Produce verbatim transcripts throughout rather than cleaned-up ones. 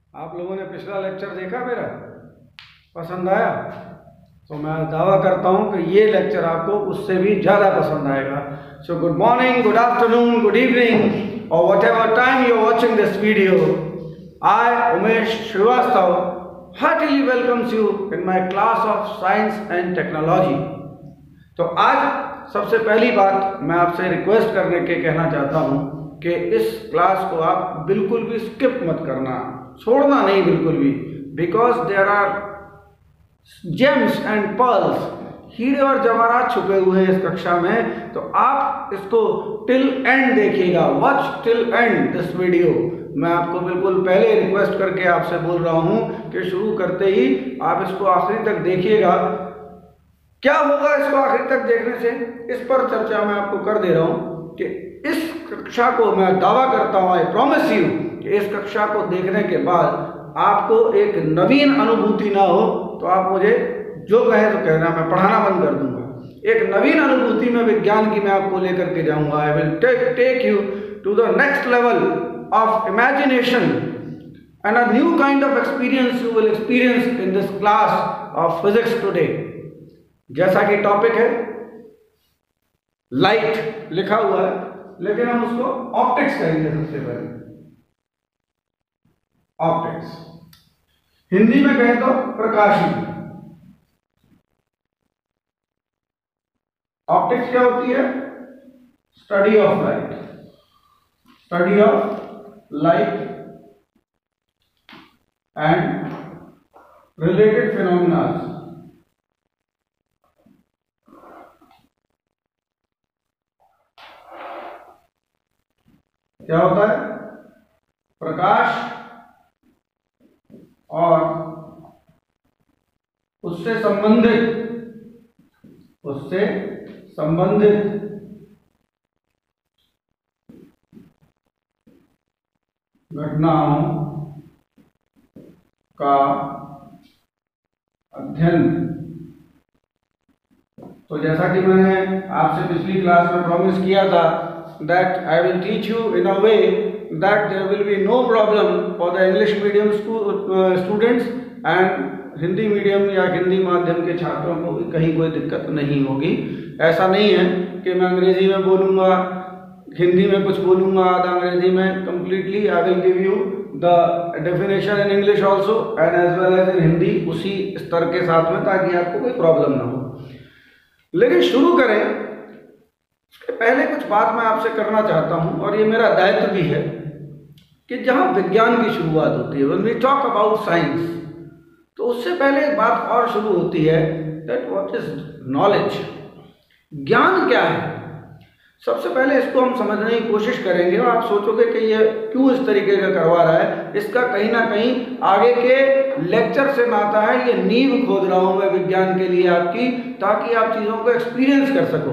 आप लोगों ने पिछला लेक्चर देखा मेरा? पसंद आया? तो मैं दावा करता हूं कि ये लेक्चर आपको उससे भी ज़्यादा पसंद आएगा। So good morning, good afternoon, good evening और whatever time you are watching this video, I Umesh Shrivastava heartly welcomes you in my class of science and technology. तो आज सबसे पहली बात मैं आपसे रिक्वेस्ट करने के कहना चाहता हूं कि इस क्लास को आप बिल्कुल भी स्किप मत करना, छोड़ना नहीं बिल्कुल भी, because there are gems and pearls, हीरे और जवाहरात छुपे हुए हैं इस कक्षा में। तो आप इसको टिल एंड देखिएगा, watch till end this video. मैं आपको बिल्कुल पहले रिक्वेस्ट करके आपसे बोल रहा हूं कि शुरू करते ही आप इसको आखिरी तक देखिएगा। क्या होगा इसको आखिरी तक देखने से, इस पर चर्चा मैं आपको कर दे रहा हूं कि इस कक्षा को मैं दावा करता हूं, आई प्रॉमिस यू, कि इस कक्षा को देखने के बाद आपको एक नवीन अनुभूति ना हो तो आप मुझे जो कहें तो कहना, मैं पढ़ाना बंद कर दूंगा। एक नवीन अनुभूति में विज्ञान की मैं आपको लेकर के जाऊंगा। I will take take you to the next level of imagination and a new kind of experience you will experience in this class of physics today. जैसा कि टॉपिक है लाइट लिखा हुआ है, लेकिन हम उसको ऑप्टिक्स कहेंगे सबसे पहले। ऑप्टिक्स हिंदी में कहें तो प्रकाशी। ऑप्टिक्स क्या होती है? Study of light, study of light and related phenomena. क्या होता है? प्रकाश और उससे संबंधित उससे संबंधित घटनाओं का अध्ययन। तो जैसा कि मैंने आपसे पिछली क्लास में प्रॉमिस किया था, that I will teach you in a way that there will be no problem for the English medium school uh, students and Hindi medium या हिंदी माध्यम के छात्रों को भी कहीं कोई दिक्कत नहीं होगी। ऐसा नहीं है कि मैं अंग्रेजी में बोलूँगा, हिंदी में कुछ बोलूँगा, आधा अंग्रेजी में। Completely I will give you the definition in English also and as well as in Hindi, उसी स्तर के साथ में, ताकि आपको कोई प्रॉब्लम ना हो। लेकिन शुरू करें उसके पहले कुछ बात मैं आपसे करना चाहता हूं, और ये मेरा दायित्व भी है कि जहां विज्ञान की शुरुआत होती है, when we talk about science, तो उससे पहले एक बात और शुरू होती है, दैट व्हाट इज नॉलेज। ज्ञान क्या है? सबसे पहले इसको हम समझने की कोशिश करेंगे। और आप सोचोगे कि ये क्यों इस तरीके का करवा रहा है, इसका कहीं ना कहीं आगे के लेक्चर से नाता है। ये नींव खोद रहा हूं मैं विज्ञान के लिए आपकी, ताकि आप चीज़ों को एक्सपीरियंस कर सको।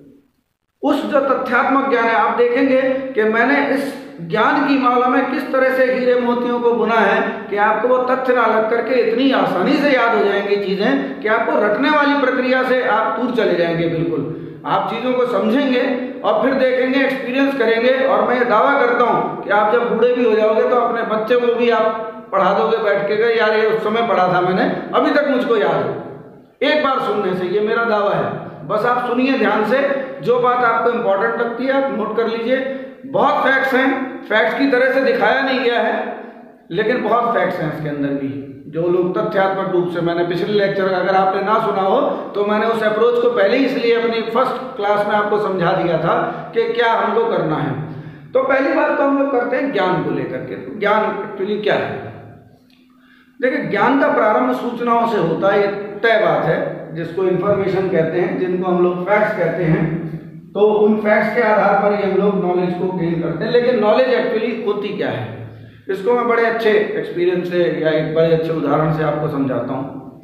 उस जो तथ्यात्मक ज्ञान है, आप देखेंगे कि मैंने इस ज्ञान की माला में किस तरह से हीरे मोतियों को बुना है कि आपको वो तथ्य ना लग करके इतनी आसानी से याद हो जाएंगी चीज़ें कि आपको रटने वाली प्रक्रिया से आप दूर चले जाएंगे। बिल्कुल आप चीज़ों को समझेंगे और फिर देखेंगे, एक्सपीरियंस करेंगे। और मैं ये दावा करता हूँ कि आप जब बूढ़े भी हो जाओगे तो अपने बच्चे को भी आप पढ़ा दोगे बैठ के, यार ये उस समय पढ़ा था मैंने, अभी तक मुझको याद है एक बार सुनने से। ये मेरा दावा है। बस आप सुनिए ध्यान से, जो बात आपको इंपॉर्टेंट लगती है आप नोट कर लीजिए। बहुत फैक्ट्स हैं, फैक्ट्स की तरह से दिखाया नहीं गया है, लेकिन बहुत फैक्ट्स हैं इसके अंदर भी, जो लोग तथ्यात्मक रूप से, मैंने पिछले लेक्चर अगर आपने ना सुना हो तो मैंने उस अप्रोच को पहले ही इसलिए अपनी फर्स्ट क्लास में आपको समझा दिया था कि क्या हमको करना है। तो पहली बात तो हम लोग करते हैं ज्ञान को लेकर के। तो ज्ञान एक्चुअली क्या है? देखिए, ज्ञान का प्रारंभ सूचनाओं से होता है, ये तय बात है, जिसको इंफॉर्मेशन कहते हैं, जिनको हम लोग फैक्ट्स कहते हैं। तो उन फैक्ट्स के आधार पर ही हम लोग नॉलेज को गेन करते हैं। लेकिन नॉलेज एक्चुअली होती क्या है, इसको मैं बड़े अच्छे एक्सपीरियंस से या एक बड़े अच्छे उदाहरण से आपको समझाता हूँ।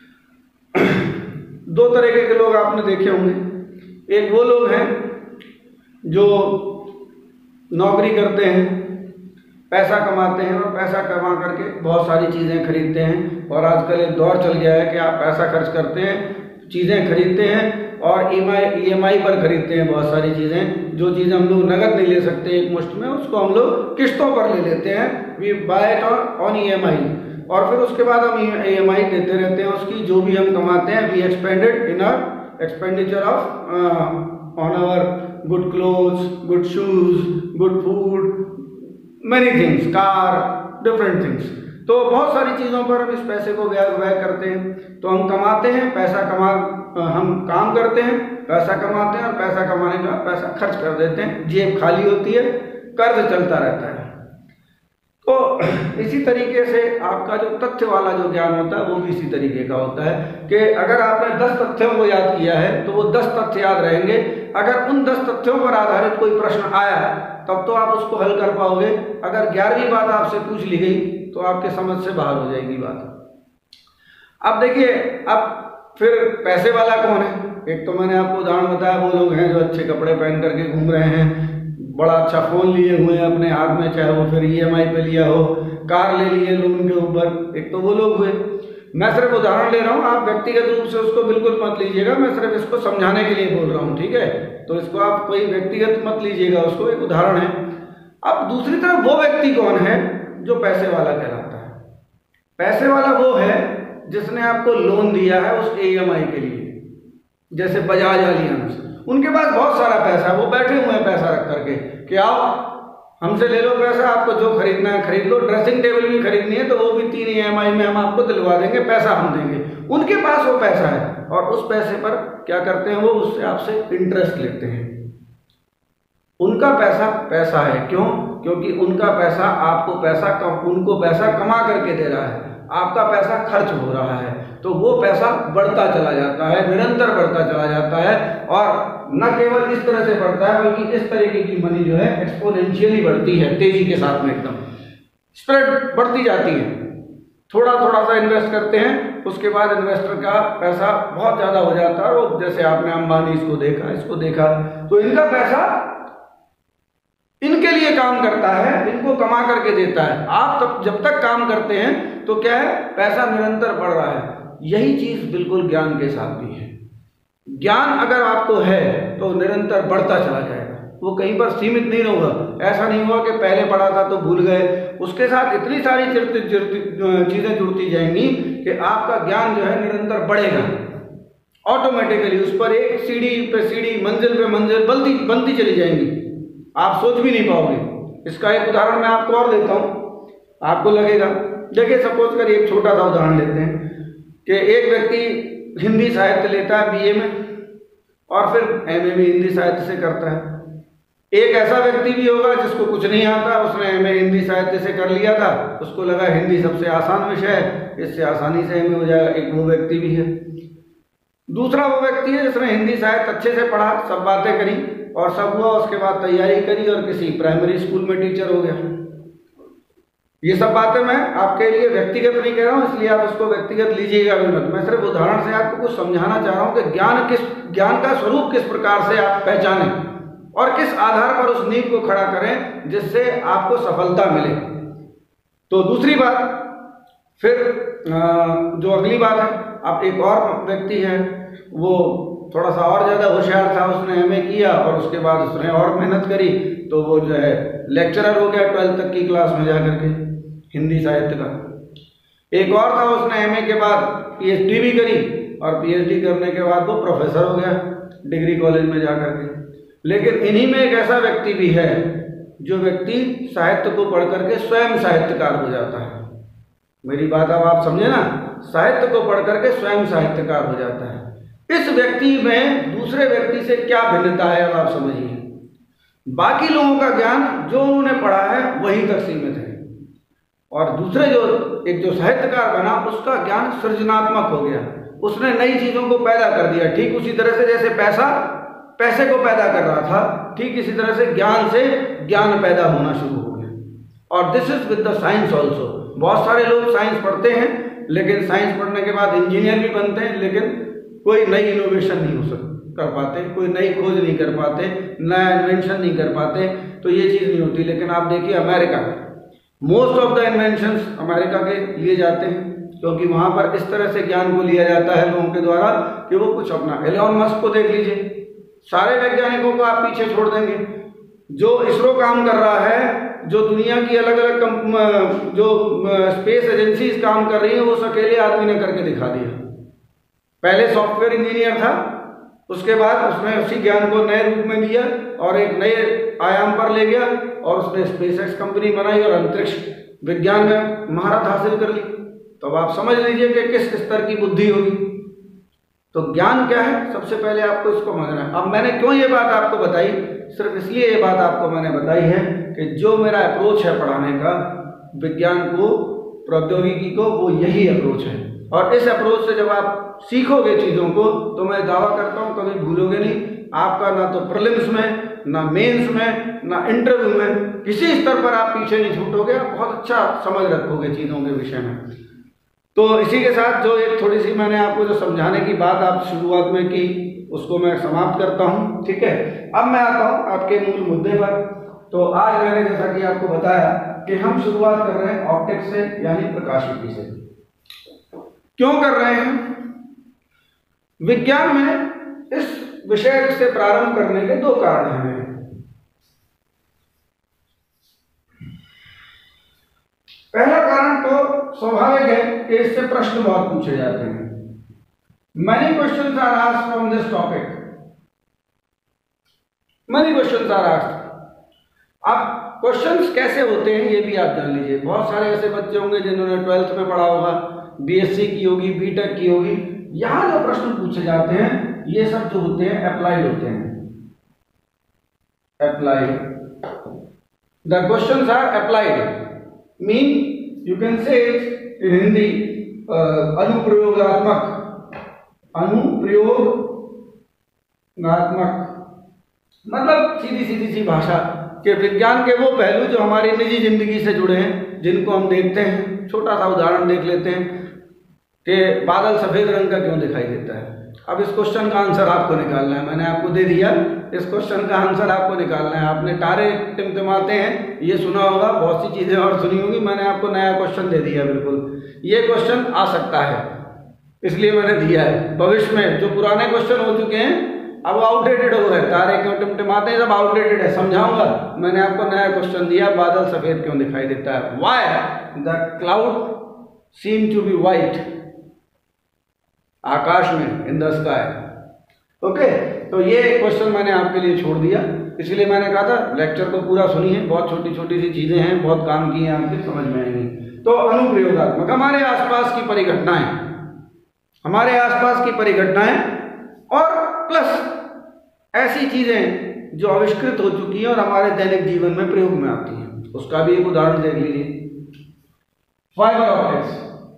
दो तरीके के लोग आपने देखे होंगे। एक वो लोग हैं जो नौकरी करते हैं, पैसा कमाते हैं, और पैसा कमा करके बहुत सारी चीज़ें खरीदते हैं। और आजकल एक दौर चल गया है कि आप पैसा खर्च करते हैं, चीज़ें खरीदते हैं और ई एम आई पर खरीदते हैं बहुत सारी चीज़ें। जो चीज़ हम लोग नगद नहीं ले सकते एक मुश्त में, उसको हम लोग किस्तों पर ले लेते हैं, we buy it on E M I, और फिर उसके बाद हम ई एम आई देते रहते हैं उसकी। जो भी हम कमाते हैं we expended in our expenditure of on our good clothes, good shoes, good food, many things, car, different things. तो बहुत सारी चीज़ों पर हम इस पैसे को व्यय व्यय करते हैं। तो हम कमाते हैं, पैसा कमा हम काम करते हैं, पैसा कमाते हैं, और पैसा कमाने का पैसा खर्च कर देते हैं, जेब खाली होती है, कर्ज चलता रहता है। तो इसी तरीके से आपका जो तथ्य वाला जो ज्ञान होता है वो भी इसी तरीके का होता है कि अगर आपने दस तथ्यों को याद किया है तो वो दस तथ्य याद रहेंगे। अगर उन दस तथ्यों पर आधारित कोई प्रश्न आया तब तो आप उसको हल कर पाओगे। अगर ग्यारहवीं बात आपसे पूछ ली गई तो आपके समझ से बाहर हो जाएगी बात। अब देखिए, अब फिर पैसे वाला कौन है? एक तो मैंने आपको उदाहरण बताया, वो लोग हैं जो अच्छे कपड़े पहन करके घूम रहे हैं, बड़ा अच्छा फोन लिए हुए हैं अपने हाथ में, चाहे वो फिर ई एम आई पे लिया हो, कार ले लिए लोन के ऊपर। एक तो वो लोग हुए। मैं सिर्फ उदाहरण ले रहा हूँ, आप व्यक्तिगत रूप से उसको बिल्कुल मत लीजिएगा, मैं सिर्फ इसको समझाने के लिए बोल रहा हूँ, ठीक है? तो इसको आप कोई व्यक्तिगत मत लीजिएगा, उसको एक उदाहरण है। अब दूसरी तरफ वो व्यक्ति कौन है जो पैसे वाला कहलाता है? पैसे वाला वो है जिसने आपको लोन दिया है उस ई एम आई के लिए, जैसे बजाज अलियांस। उनके पास बहुत सारा पैसा है, वो बैठे हुए हैं पैसा रख करके कि आओ हमसे ले लो पैसा, आपको जो खरीदना है खरीद लो, ड्रेसिंग टेबल भी खरीदनी है तो वो भी तीन ई एम आई में हम आपको दिलवा देंगे, पैसा हम देंगे। उनके पास वो पैसा है और उस पैसे पर क्या करते हैं वो, उससे आपसे इंटरेस्ट लेते हैं। उनका पैसा पैसा है, क्यों? क्योंकि उनका पैसा आपको पैसा कम, उनको पैसा कमा करके दे रहा है, आपका पैसा खर्च हो रहा है, तो वो पैसा बढ़ता चला जाता है, निरंतर बढ़ता चला जाता है। और न केवल इस तरह से बढ़ता है बल्कि इस तरीके की मनी जो है एक्सपोनेंशियली बढ़ती है, तेजी के साथ में एकदम स्प्रेड बढ़ती जाती है। थोड़ा थोड़ा सा इन्वेस्ट करते हैं, उसके बाद इन्वेस्टर का पैसा बहुत ज़्यादा हो जाता है। वो जैसे आपने अंबानी इसको देखा, इसको देखा, तो इनका पैसा इनके लिए काम करता है, इनको कमा करके देता है। आप तब जब तक काम करते हैं तो क्या है, पैसा निरंतर बढ़ रहा है। यही चीज बिल्कुल ज्ञान के साथ भी है। ज्ञान अगर आपको है तो निरंतर बढ़ता चला जाएगा, वो कहीं पर सीमित नहीं होगा। ऐसा नहीं हुआ कि पहले पढ़ा था तो भूल गए, उसके साथ इतनी सारी चीजें जुड़ती जाएंगी कि आपका ज्ञान जो है निरंतर बढ़ेगा ऑटोमेटिकली। उस पर एक सीढ़ी पे सीढ़ी, मंजिल पे मंजिल बनती बनती चली जाएंगी, आप सोच भी नहीं पाओगे। इसका एक उदाहरण मैं आपको और देता हूँ, आपको लगेगा। देखिए, सपोज करिए एक छोटा सा उदाहरण लेते हैं कि एक व्यक्ति हिंदी साहित्य लेता है बी ए में और फिर एम ए भी हिंदी साहित्य से करता है। एक ऐसा व्यक्ति भी होगा जिसको कुछ नहीं आता, उसने एम ए हिंदी साहित्य से कर लिया था, उसको लगा हिंदी सबसे आसान विषय है, इससे आसानी से एम ए हो जाएगा। एक वो व्यक्ति भी है। दूसरा वो व्यक्ति है जिसने हिंदी साहित्य अच्छे से पढ़ा, सब बातें करी और सब हुआ, उसके बाद तैयारी करी और किसी प्राइमरी स्कूल में टीचर हो गया। ये सब बातें मैं आपके लिए व्यक्तिगत नहीं कह रहा हूँ, इसलिए आप इसको व्यक्तिगत लीजिएगा भी मत। मैं सिर्फ उदाहरण से आपको कुछ समझाना चाह रहा हूँ कि ज्ञान किस ज्ञान का स्वरूप किस प्रकार से आप पहचानें और किस आधार पर उस नींव को खड़ा करें जिससे आपको सफलता मिले। तो दूसरी बात, फिर जो अगली बात है, अब एक और व्यक्ति है, वो थोड़ा सा और ज़्यादा होशियार था, उसने एम ए किया और उसके बाद उसने और मेहनत करी तो वो जो है लेक्चरर हो गया ट्वेल्थ तक की क्लास में जाकर के हिंदी साहित्य का। एक और था, उसने एम ए के बाद पी एच डी भी करी और पी एच डी करने के बाद वो प्रोफेसर हो गया डिग्री कॉलेज में जाकर के। लेकिन इन्हीं में एक ऐसा व्यक्ति भी है जो व्यक्ति साहित्य को पढ़ करके स्वयं साहित्यकार हो जाता है। मेरी बात अब आप समझे ना, साहित्य को पढ़ करके स्वयं साहित्यकार हो जाता है। इस व्यक्ति में दूसरे व्यक्ति से क्या भिन्नता है अब आप समझिए। बाकी लोगों का ज्ञान जो उन्होंने पढ़ा है वहीं तक सीमित है और दूसरे जो एक जो साहित्यकार बना उसका ज्ञान सृजनात्मक हो गया, उसने नई चीजों को पैदा कर दिया। ठीक उसी तरह से जैसे पैसा पैसे को पैदा कर रहा था, ठीक इसी तरह से ज्ञान से ज्ञान पैदा होना शुरू हो गया। और this is with the science also. बहुत सारे लोग साइंस पढ़ते हैं लेकिन साइंस पढ़ने के बाद इंजीनियर भी बनते हैं, लेकिन कोई नई इनोवेशन नहीं हो सकती कर पाते, कोई नई खोज नहीं कर पाते, नया इन्वेंशन नहीं कर पाते, तो ये चीज़ नहीं होती। लेकिन आप देखिए America, most of the inventions America के लिए जाते हैं। क्योंकि वहां पर इस तरह से ज्ञान को लिया जाता है लोगों के द्वारा कि वो कुछ अपना, एलोन मस्क को देख लीजिए, सारे वैज्ञानिकों को आप पीछे छोड़ देंगे। जो इसरो काम कर रहा है, जो दुनिया की अलग अलग जो स्पेस एजेंसीज काम कर रही है, वो उस अकेले आदमी ने करके दिखा दिया। पहले सॉफ्टवेयर इंजीनियर था, उसके बाद उसने उसी ज्ञान को नए रूप में दिया और एक नए आयाम पर ले गया और उसने स्पेस एक्स कंपनी बनाई और अंतरिक्ष विज्ञान में महारत हासिल कर ली। तो अब आप समझ लीजिए कि किस स्तर की बुद्धि होगी। तो ज्ञान क्या है, सबसे पहले आपको इसको समझना है। अब मैंने क्यों ये बात आपको बताई, सिर्फ इसलिए ये बात आपको मैंने बताई है कि जो मेरा अप्रोच है पढ़ाने का विज्ञान को, प्रौद्योगिकी को, वो यही अप्रोच है। और इस अप्रोच से जब आप सीखोगे चीज़ों को तो मैं दावा करता हूँ कभी भूलोगे नहीं। आपका ना तो प्रीलिम्स में, ना मेंस में, ना इंटरव्यू में, किसी स्तर पर आप पीछे नहीं छूटोगे। आप बहुत अच्छा समझ रखोगे चीज़ों के विषय में। तो इसी के साथ जो एक थोड़ी सी मैंने आपको जो समझाने की बात आप शुरुआत में की, उसको मैं समाप्त करता हूँ, ठीक है। अब मैं आता हूँ आपके मूल मुद्दे पर। तो आज मैंने जैसा कि आपको बताया कि हम शुरुआत कर रहे हैं ऑप्टिक्स से, यानी प्रकाशिकी से। क्यों कर रहे हैं? विज्ञान में इस विषय से प्रारंभ करने के दो कारण हैं। पहला कारण तो स्वाभाविक है कि इससे प्रश्न बहुत पूछे जाते हैं। Many questions are asked from this topic. Many questions are asked. अब क्वेश्चंस कैसे होते हैं ये भी आप जान लीजिए। बहुत सारे ऐसे बच्चे होंगे जिन्होंने ट्वेल्थ में पढ़ा होगा, बीएससी की होगी, बीटेक की होगी। यहाँ जो प्रश्न पूछे जाते हैं ये सब जो होते हैं अप्लाइड होते हैं। Applied, the questions are applied, mean you can say in Hindi अनुप्रयोगात्मक, अनुप्रयोगात्मक मतलब सीधी सीधी सी भाषा के विज्ञान के वो पहलू जो हमारी निजी जिंदगी से जुड़े हैं, जिनको हम देखते हैं। छोटा सा उदाहरण देख लेते हैं कि बादल सफेद रंग का क्यों दिखाई देता है। अब इस क्वेश्चन का आंसर आपको निकालना है, मैंने आपको दे दिया। इस क्वेश्चन का आंसर आपको निकालना है। आपने तारे टिमटिमाते हैं ये सुना होगा, बहुत सी चीजें और सुनी होगी। मैंने आपको नया क्वेश्चन दे दिया। बिल्कुल ये क्वेश्चन आ सकता है, इसलिए मैंने दिया है। भविष्य में जो पुराने क्वेश्चन हो चुके हैं अब आउटडेटेड हो रहे हैं, तारे क्यों टिमटिमाते हैं, सब आउटडेटेड है, समझाऊंगा। मैंने आपको नया क्वेश्चन दिया, बादल सफेद क्यों दिखाई देता है। Why the cloud seem to be white, आकाश में, इन द स्काई। ओके, तो ये क्वेश्चन मैंने आपके लिए छोड़ दिया, इसलिए मैंने कहा था लेक्चर को पूरा सुनिए। बहुत छोटी छोटी सी चीजें हैं, बहुत काम की हैं, आपके समझ में आएंगी। तो अनुप्रयोगात्मक, हमारे आसपास की परिघटनाएं, हमारे आसपास की परिघटनाएं और प्लस ऐसी चीजें जो आविष्कृत हो चुकी हैं और हमारे दैनिक जीवन में प्रयोग में आती हैं, उसका भी एक उदाहरण देख लीजिए। Fibre optics.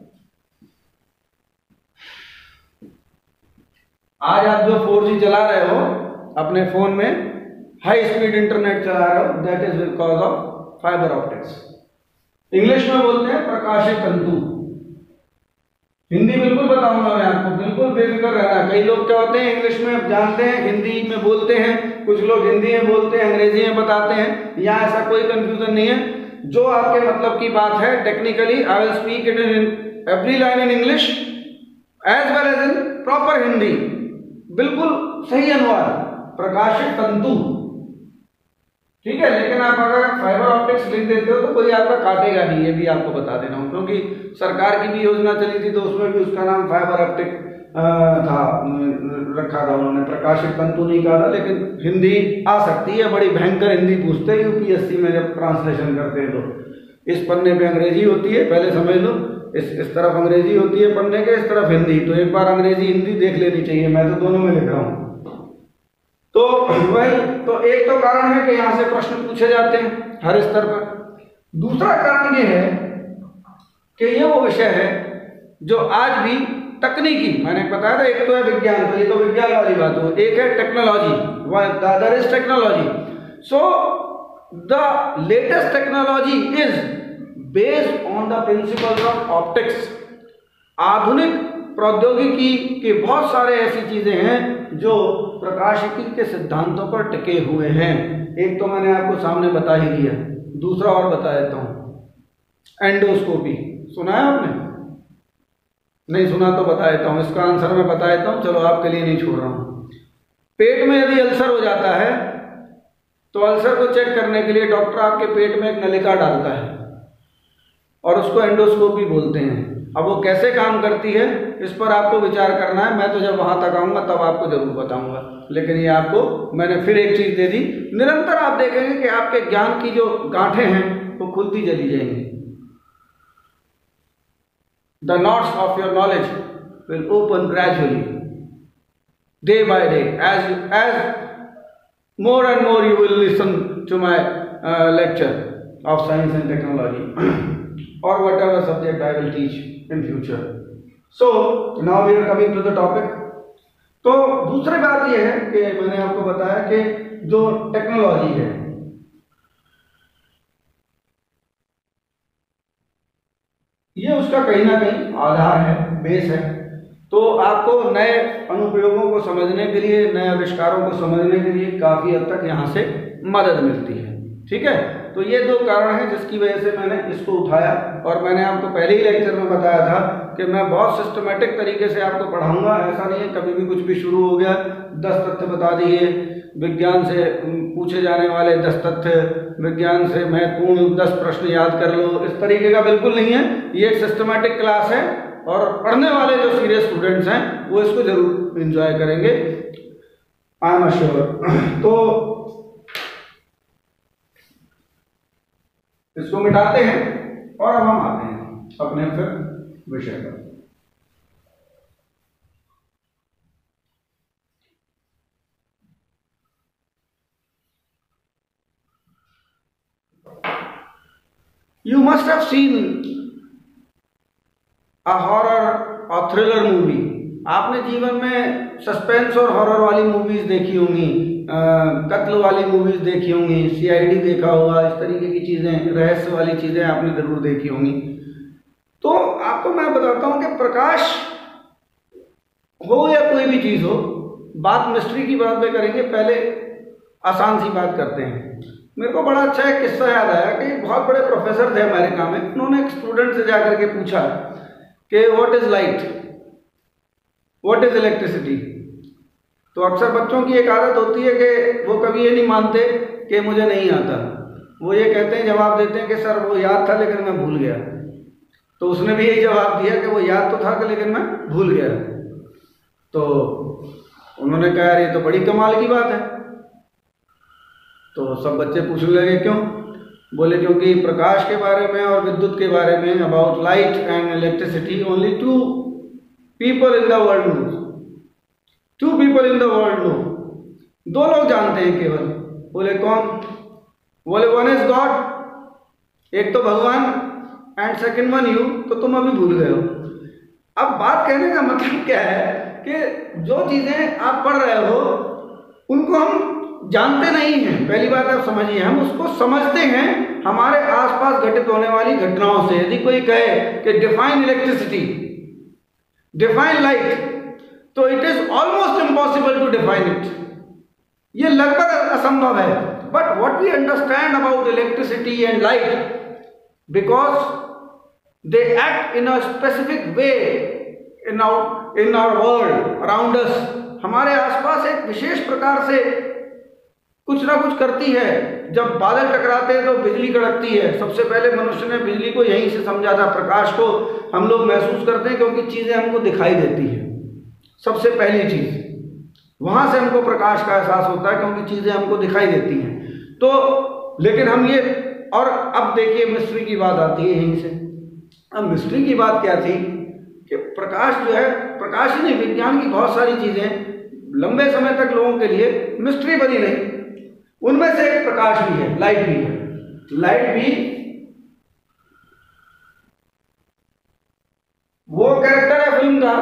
आज आप जो फोर जी चला रहे हो अपने फोन में, हाई स्पीड इंटरनेट चला रहे हो, that is because of fibre optics. English में बोलते हैं प्रकाशित तंतु। हिंदी बिल्कुल बताऊंगा मैं आपको, बिल्कुल बेफिक्र रहना। कई लोग क्या होते हैं इंग्लिश में जानते हैं, हिंदी में बोलते हैं, कुछ लोग हिंदी में बोलते हैं, अंग्रेजी में बताते हैं। यहाँ ऐसा कोई कंफ्यूजन नहीं है। जो आपके मतलब की बात है, technically I will speak it in every line in English as well as in proper Hindi. बिल्कुल सही अनुवाद, प्रकाशित तंतु, ठीक है। लेकिन आप अगर फाइबर ऑप्टिक्स लिख देते हो तो कोई आपका काटेगा नहीं, ये भी आपको बता देना हूं, क्योंकि सरकार की भी योजना चली थी तो उसमें भी उसका नाम फाइबर ऑप्टिक था, रखा था उन्होंने, प्रकाशित तंतु नहीं कहा था। लेकिन हिंदी आ सकती है, बड़ी भयंकर हिंदी पूछते हैं यूपीएससी में जब ट्रांसलेशन करते हैं तो। इस पन्ने पे अंग्रेजी होती है, पहले समझ लो, इस इस तरफ अंग्रेजी होती है पढ़ने के, इस तरफ हिंदी। तो एक बार अंग्रेजी हिंदी देख लेनी चाहिए, मैं तो दोनों में लिख रहा हूँ। तो वही तो एक तो कारण है कि यहाँ से प्रश्न पूछे जाते हैं हर स्तर पर। दूसरा कारण ये है कि ये वो विषय है जो आज भी तकनीकी, मैंने बताया था एक तो है विज्ञान, तो ये तो विज्ञान वाली बात हो, एक है technology, the other is technology. So the latest technology is based on the principles of optics. आधुनिक प्रौद्योगिकी के बहुत सारे ऐसी चीजें हैं जो प्रकाशिकी के सिद्धांतों पर टिके हुए हैं। एक तो मैंने आपको सामने बता ही दिया, दूसरा और बता देता हूं, एंडोस्कोपी। सुना है आपने? नहीं सुना तो बता देता हूँ, इसका आंसर मैं बता देता हूँ, चलो आपके लिए नहीं छोड़ रहा हूँ। पेट में यदि अल्सर हो जाता है तो अल्सर को चेक करने के लिए डॉक्टर आपके पेट में एक नलिका डालता है और उसको एंडोस्कोपी बोलते हैं। अब वो कैसे काम करती है इस पर आपको विचार करना है, मैं तो जब वहाँ तक आऊँगा तब आपको जरूर बताऊँगा, लेकिन ये आपको मैंने फिर एक चीज़ दे दी। निरंतर आप देखेंगे कि आपके ज्ञान की जो गांठें हैं वो खुलती चली जाएंगी। The knots of your knowledge will open gradually, day by day, as as more and more you will listen to my uh, lecture of science and technology or whatever subject I will teach in future. So now we are coming to the topic. तो दूसरी बात यह है कि मैंने आपको बताया कि जो टेक्नोलॉजी है ये उसका कहीं ना कहीं आधार है, बेस है। तो आपको नए अनुप्रयोगों को समझने के लिए, नए आविष्कारों को समझने के लिए काफ़ी हद तक यहाँ से मदद मिलती है। ठीक है, तो ये दो कारण हैं जिसकी वजह से मैंने इसको उठाया। और मैंने आपको पहले ही लेक्चर में बताया था कि मैं बहुत सिस्टमेटिक तरीके से आपको पढ़ाऊंगा। ऐसा नहीं है कभी भी कुछ भी शुरू हो गया, दस तथ्य बता दिए, विज्ञान से पूछे जाने वाले दस तथ्य, विज्ञान से महत्वपूर्ण दस प्रश्न याद कर लो, इस तरीके का बिल्कुल नहीं है। ये एक सिस्टमेटिक क्लास है और पढ़ने वाले जो सीरियस स्टूडेंट्स हैं वो इसको जरूर एंजॉय करेंगे, आई एम श्योर। तो इसको मिटाते हैं और अब हम आते हैं अपने फिर विषय पर। You must have seen a horror or thriller movie. आपने जीवन में सस्पेंस और हॉरर वाली मूवीज देखी होंगी, कत्ल वाली मूवीज देखी होंगी, सीआईडी देखा होगा, इस तरीके की चीजें, रहस्य वाली चीजें आपने जरूर देखी होंगी। तो आपको मैं बताता हूं कि प्रकाश हो या कोई भी चीज हो, बात मिस्ट्री की बात में करेंगे। पहले आसान सी बात करते हैं। मेरे को बड़ा अच्छा एक किस्सा याद आया कि बहुत बड़े प्रोफेसर थे अमेरिका में, उन्होंने एक स्टूडेंट से जाकर के पूछा कि what is light, what is electricity. तो अक्सर बच्चों की एक आदत होती है कि वो कभी ये नहीं मानते कि मुझे नहीं आता, वो ये कहते हैं, जवाब देते हैं कि सर वो याद था लेकिन मैं भूल गया। तो उसने भी यही जवाब दिया कि वो याद तो था लेकिन मैं भूल गया। तो उन्होंने कहा यार ये तो बड़ी कमाल की बात है। तो सब बच्चे पूछने लगे क्यों? बोले क्योंकि प्रकाश के बारे में और विद्युत के बारे में, about light and electricity, only two people in the world know, two people in the world know, दो लोग जानते हैं केवल। बोले कौन? बोले वन इज गॉड, एक तो भगवान, एंड सेकंड वन यू, तो तुम अभी भूल गए हो। अब बात कहने का मतलब क्या है कि जो चीजें आप पढ़ रहे हो उनको हम जानते नहीं हैं, पहली बात आप समझिए। हम उसको समझते हैं हमारे आसपास घटित होने वाली घटनाओं से। यदि कोई कहे कि डिफाइन इलेक्ट्रिसिटी, डिफाइन लाइट, तो it is almost impossible to define it, ये लगभग असंभव है। But what we understand about electricity and light, because they act in a specific way in our in our world around us, हमारे आसपास एक विशेष प्रकार से कुछ ना कुछ करती है। जब बादल टकराते हैं तो बिजली कड़कती है। सबसे पहले मनुष्य ने बिजली को यहीं से समझा था। प्रकाश को हम लोग महसूस करते हैं क्योंकि चीजें हमको दिखाई देती हैं, सबसे पहली चीज वहां से हमको प्रकाश का एहसास होता है क्योंकि चीजें हमको दिखाई देती हैं। तो लेकिन हम ये, और अब देखिए मिस्ट्री की बात आती है यहीं से। अब मिस्ट्री की बात क्या थी कि प्रकाश जो है, प्रकाश ही नहीं, विज्ञान की बहुत सारी चीजें लंबे समय तक लोगों के लिए मिस्ट्री बनी रही। उनमें से एक प्रकाश भी है, लाइट भी है। लाइट भी वो कैरेक्टर है फिल्म का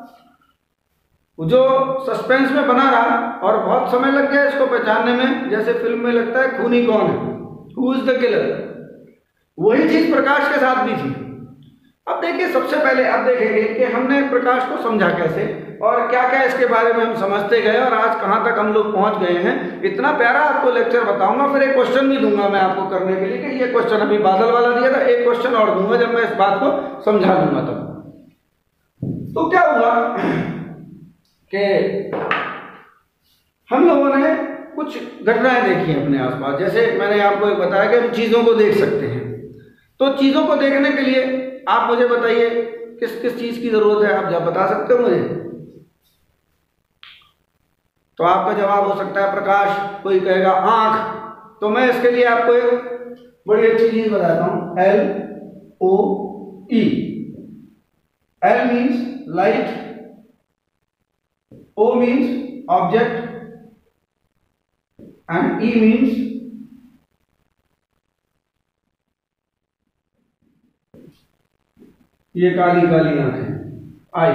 जो सस्पेंस में बना रहा और बहुत समय लग गया इसको पहचानने में। जैसे फिल्म में लगता है खूनी कौन है, हु इज द किलर, वही चीज प्रकाश के साथ भी थी। अब देखिए सबसे पहले अब देखेंगे कि हमने प्रकाश को समझा कैसे और क्या क्या इसके बारे में हम समझते गए और आज कहाँ तक हम लोग पहुँच गए हैं। इतना प्यारा आपको लेक्चर बताऊंगा, फिर एक क्वेश्चन भी दूंगा मैं आपको करने के लिए कि ये क्वेश्चन अभी बादल वाला दिया था, एक क्वेश्चन और दूंगा जब मैं इस बात को समझा दूंगा तब। तो क्या हुआ कि हम लोगों ने कुछ घटनाएं देखी हैं अपने आसपास। जैसे मैंने आपको एक बताया कि हम चीज़ों को देख सकते हैं, तो चीज़ों को देखने के लिए आप मुझे बताइए किस किस चीज़ की ज़रूरत है, आप जब बता सकते हो मुझे? तो आपका जवाब हो सकता है प्रकाश, कोई कहेगा आँख। तो मैं इसके लिए आपको एक बड़ी अच्छी चीज़ बताता हूँ, L O E. L means light, O means object, and E means ये काली काली आंखें, आई।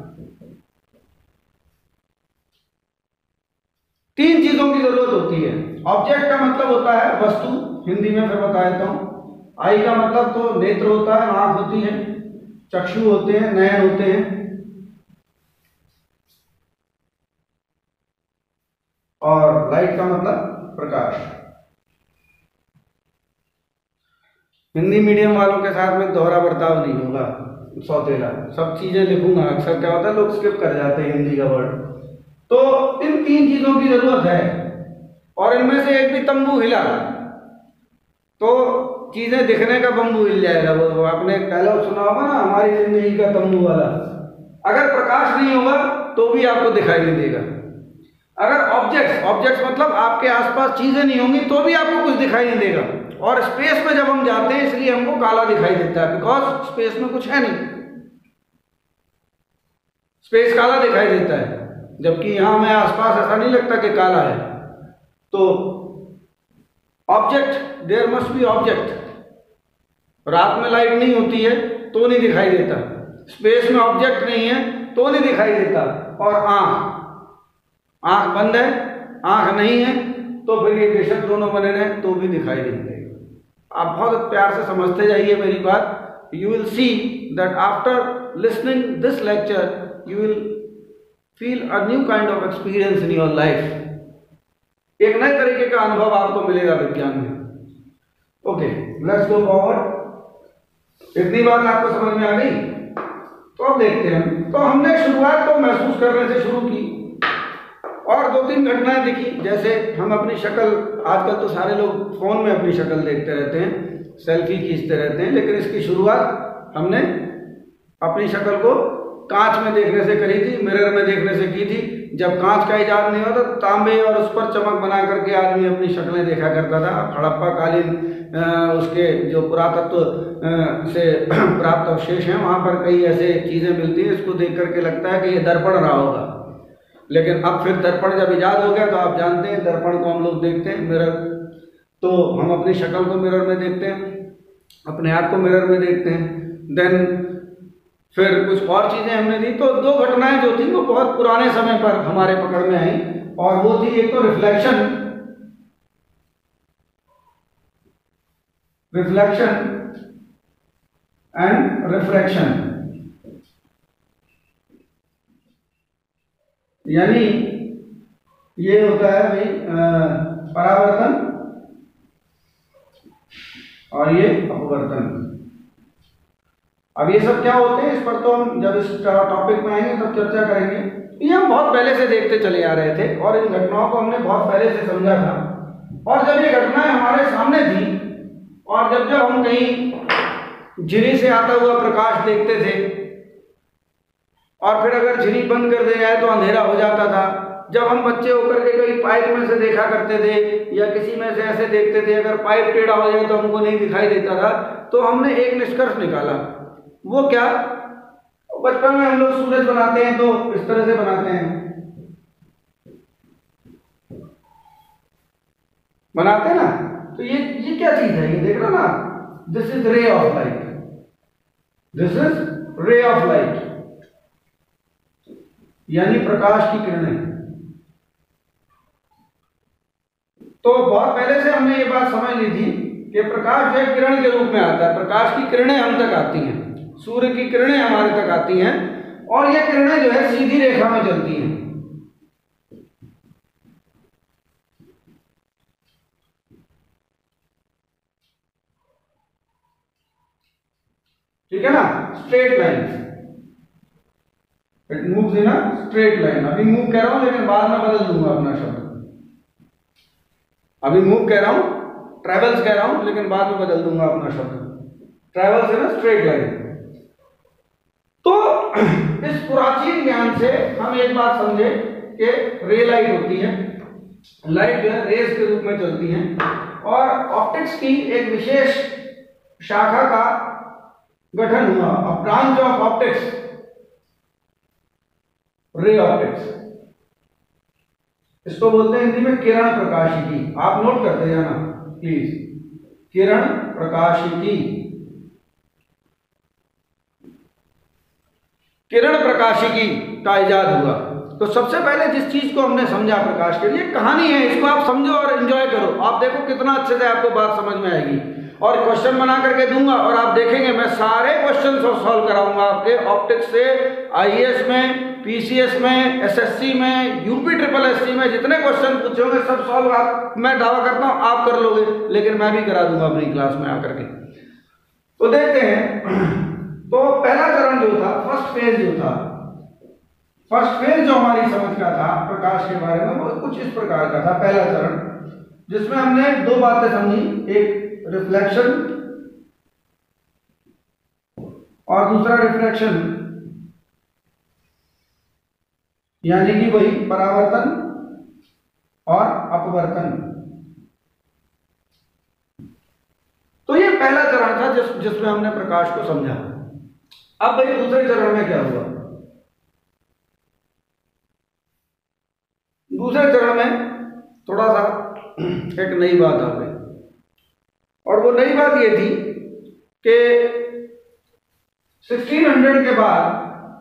तीन चीजों की जरूरत होती है। ऑब्जेक्ट का मतलब होता है वस्तु, हिंदी में फिर बता देता हूं। आई का मतलब तो नेत्र होता है, आंख होती है, चक्षु होते हैं, नयन होते हैं, और लाइट का मतलब प्रकाश। हिंदी मीडियम वालों के साथ में दोहरा बर्ताव नहीं होगा, सौतेला सब चीजें लिखूंगा। अक्सर क्या होता है लोग स्किप कर जाते हैं हिंदी का वर्ड। तो इन तीन चीजों की जरूरत है, और इनमें से एक भी तंबू हिला तो चीजें दिखने का बम्बू हिल जाएगा। वो आपने एक डायलॉग सुना होगा ना, हमारी जिंदगी का तंबू वाला। अगर प्रकाश नहीं होगा तो भी आपको दिखाई नहीं देगा। अगर ऑब्जेक्ट्स ऑब्जेक्ट्स मतलब आपके आसपास चीजें नहीं होंगी तो भी आपको कुछ दिखाई नहीं देगा। और स्पेस में जब हम जाते हैं इसलिए हमको काला दिखाई देता है, बिकॉज स्पेस में कुछ है नहीं, स्पेस काला दिखाई देता है। जबकि यहां हमें आसपास ऐसा नहीं लगता कि काला है। तो object, there must be object. रात में लाइट नहीं होती है तो नहीं दिखाई देता, स्पेस में ऑब्जेक्ट नहीं है तो नहीं दिखाई देता। और आंख आंख बंद है, आंख नहीं है तो फिर ये बेशक दोनों बने रहे तो भी दिखाई नहीं देगा। आप बहुत प्यार से समझते जाइए मेरी बात। You will see that after listening this lecture you will feel a new kind of experience in your life. एक नए तरीके का अनुभव आपको मिलेगा विज्ञान में। Okay, let's go forward. इतनी बात आपको समझ में आ गई? तो अब देखते हैं। तो हमने शुरुआत तो महसूस करने से शुरू की और दो तीन घटनाएं दिखी। जैसे हम अपनी शक्ल, आजकल तो सारे लोग फोन में अपनी शक्ल देखते रहते हैं, सेल्फी खींचते रहते हैं, लेकिन इसकी शुरुआत हमने अपनी शक्ल को कांच में देखने से करी थी, मिरर में देखने से की थी। जब कांच का इजाद नहीं हुआ तो तांबे और उस पर चमक बना करके आदमी अपनी शक्लें देखा करता था। हड़प्पा कालीन उसके जो पुरातत्व से प्राप्त अवशेष हैं वहाँ पर कई ऐसे चीज़ें मिलती हैं, इसको देख करके लगता है कि ये दर्पण रहा होगा। लेकिन अब फिर दर्पण जब इजाद हो गया तो आप जानते हैं दर्पण को हम लोग देखते हैं, मिरर। तो हम अपनी शक्ल को मिरर में देखते हैं, अपने आप को मिरर में देखते हैं। देन फिर कुछ और चीज़ें हमने दी। तो दो घटनाएं जो थी वो बहुत पुराने समय पर हमारे पकड़ में आई, और वो थी एक तो रिफ्लेक्शन रिफ्लेक्शन एंड रिफ्रैक्शन। यानी ये होता है भाई परावर्तन और ये अपवर्तन। अब ये सब क्या होते हैं इस पर तो हम जब इस टॉपिक में आएंगे तब चर्चा करेंगे। ये हम बहुत पहले से देखते चले आ रहे थे और इन घटनाओं को हमने बहुत पहले से समझा था। और जब ये घटनाएं हमारे सामने थी और जब जब हम कहीं झिरी से आता हुआ प्रकाश देखते थे और फिर अगर झिरी बंद कर दी जाए तो अंधेरा हो जाता था। जब हम बच्चे होकर के कहीं पाइप में से देखा करते थे या किसी में से ऐसे देखते थे, अगर पाइप टेढ़ा हो जाए तो हमको नहीं दिखाई देता था। तो हमने एक निष्कर्ष निकाला। वो क्या? बचपन में हम लोग सूरज बनाते हैं तो इस तरह से बनाते हैं, बनाते हैं ना। तो ये ये क्या चीज है? ये देख रहे हो ना, this is ray of light, this is ray of light, यानी प्रकाश की किरणें। तो बहुत पहले से हमने ये बात समझ ली थी कि प्रकाश जो है किरण के रूप में आता है। प्रकाश की किरणें हम तक आती हैं, सूर्य की किरणें हमारे तक आती हैं और ये किरणें जो है सीधी रेखा में चलती हैं। ठीक है ना, straight line. It moves in a straight line. अभी मूव कह रहा हूं लेकिन बाद में बदल दूंगा अपना शब्द। अभी मूव कह रहा हूं, ट्रेवल्स कह रहा हूं, लेकिन बाद में बदल दूंगा अपना शब्द। Travels in a straight line. तो इस प्राचीन ज्ञान से हम एक बात समझे कि रे लाइट होती है, लाइट जो है रेस के रूप में चलती है, और ऑप्टिक्स की एक विशेष शाखा का गठन हुआ, a branch of optics, ray optics. इसको बोलते हैं हिंदी में किरण प्रकाशिकी। आप नोट करते जाना प्लीज, किरण प्रकाशिकी। किरण प्रकाशिकी का इजाद हुआ। तो सबसे पहले जिस चीज को हमने समझा प्रकाश के लिए, कहानी है, इसको आप समझो और एंजॉय करो। आप देखो कितना अच्छे से आपको बात समझ में आएगी। और क्वेश्चन बना करके दूंगा और आप देखेंगे मैं सारे क्वेश्चन सॉल्व कराऊंगा आपके ऑप्टिक्स से। आईएएस में, पीसीएस में, एसएससी में, यूपी ट्रिपल एससी में जितने क्वेश्चन पूछे होंगे सब सॉल्व आप, मैं दावा करता हूं आप कर लोगे, लेकिन मैं भी करा दूंगा अपनी क्लास में आकर के। तो देखते हैं। तो पहला चरण जो था, फर्स्ट फेज जो था, फर्स्ट फेज जो हमारी समझ का था प्रकाश के बारे में, वो कुछ इस प्रकार का था। पहला चरण जिसमें हमने दो बातें समझी, एक रिफ्लेक्शन और दूसरा रिफ्रैक्शन, यानी कि वही परावर्तन और अपवर्तन। तो ये पहला चरण था जिस जिसमें हमने प्रकाश को समझा। अब भाई दूसरे चरण में क्या हुआ? दूसरे चरण में थोड़ा सा एक नई बात आ गई, और वो नई बात ये थी कि सोलह सौ के बाद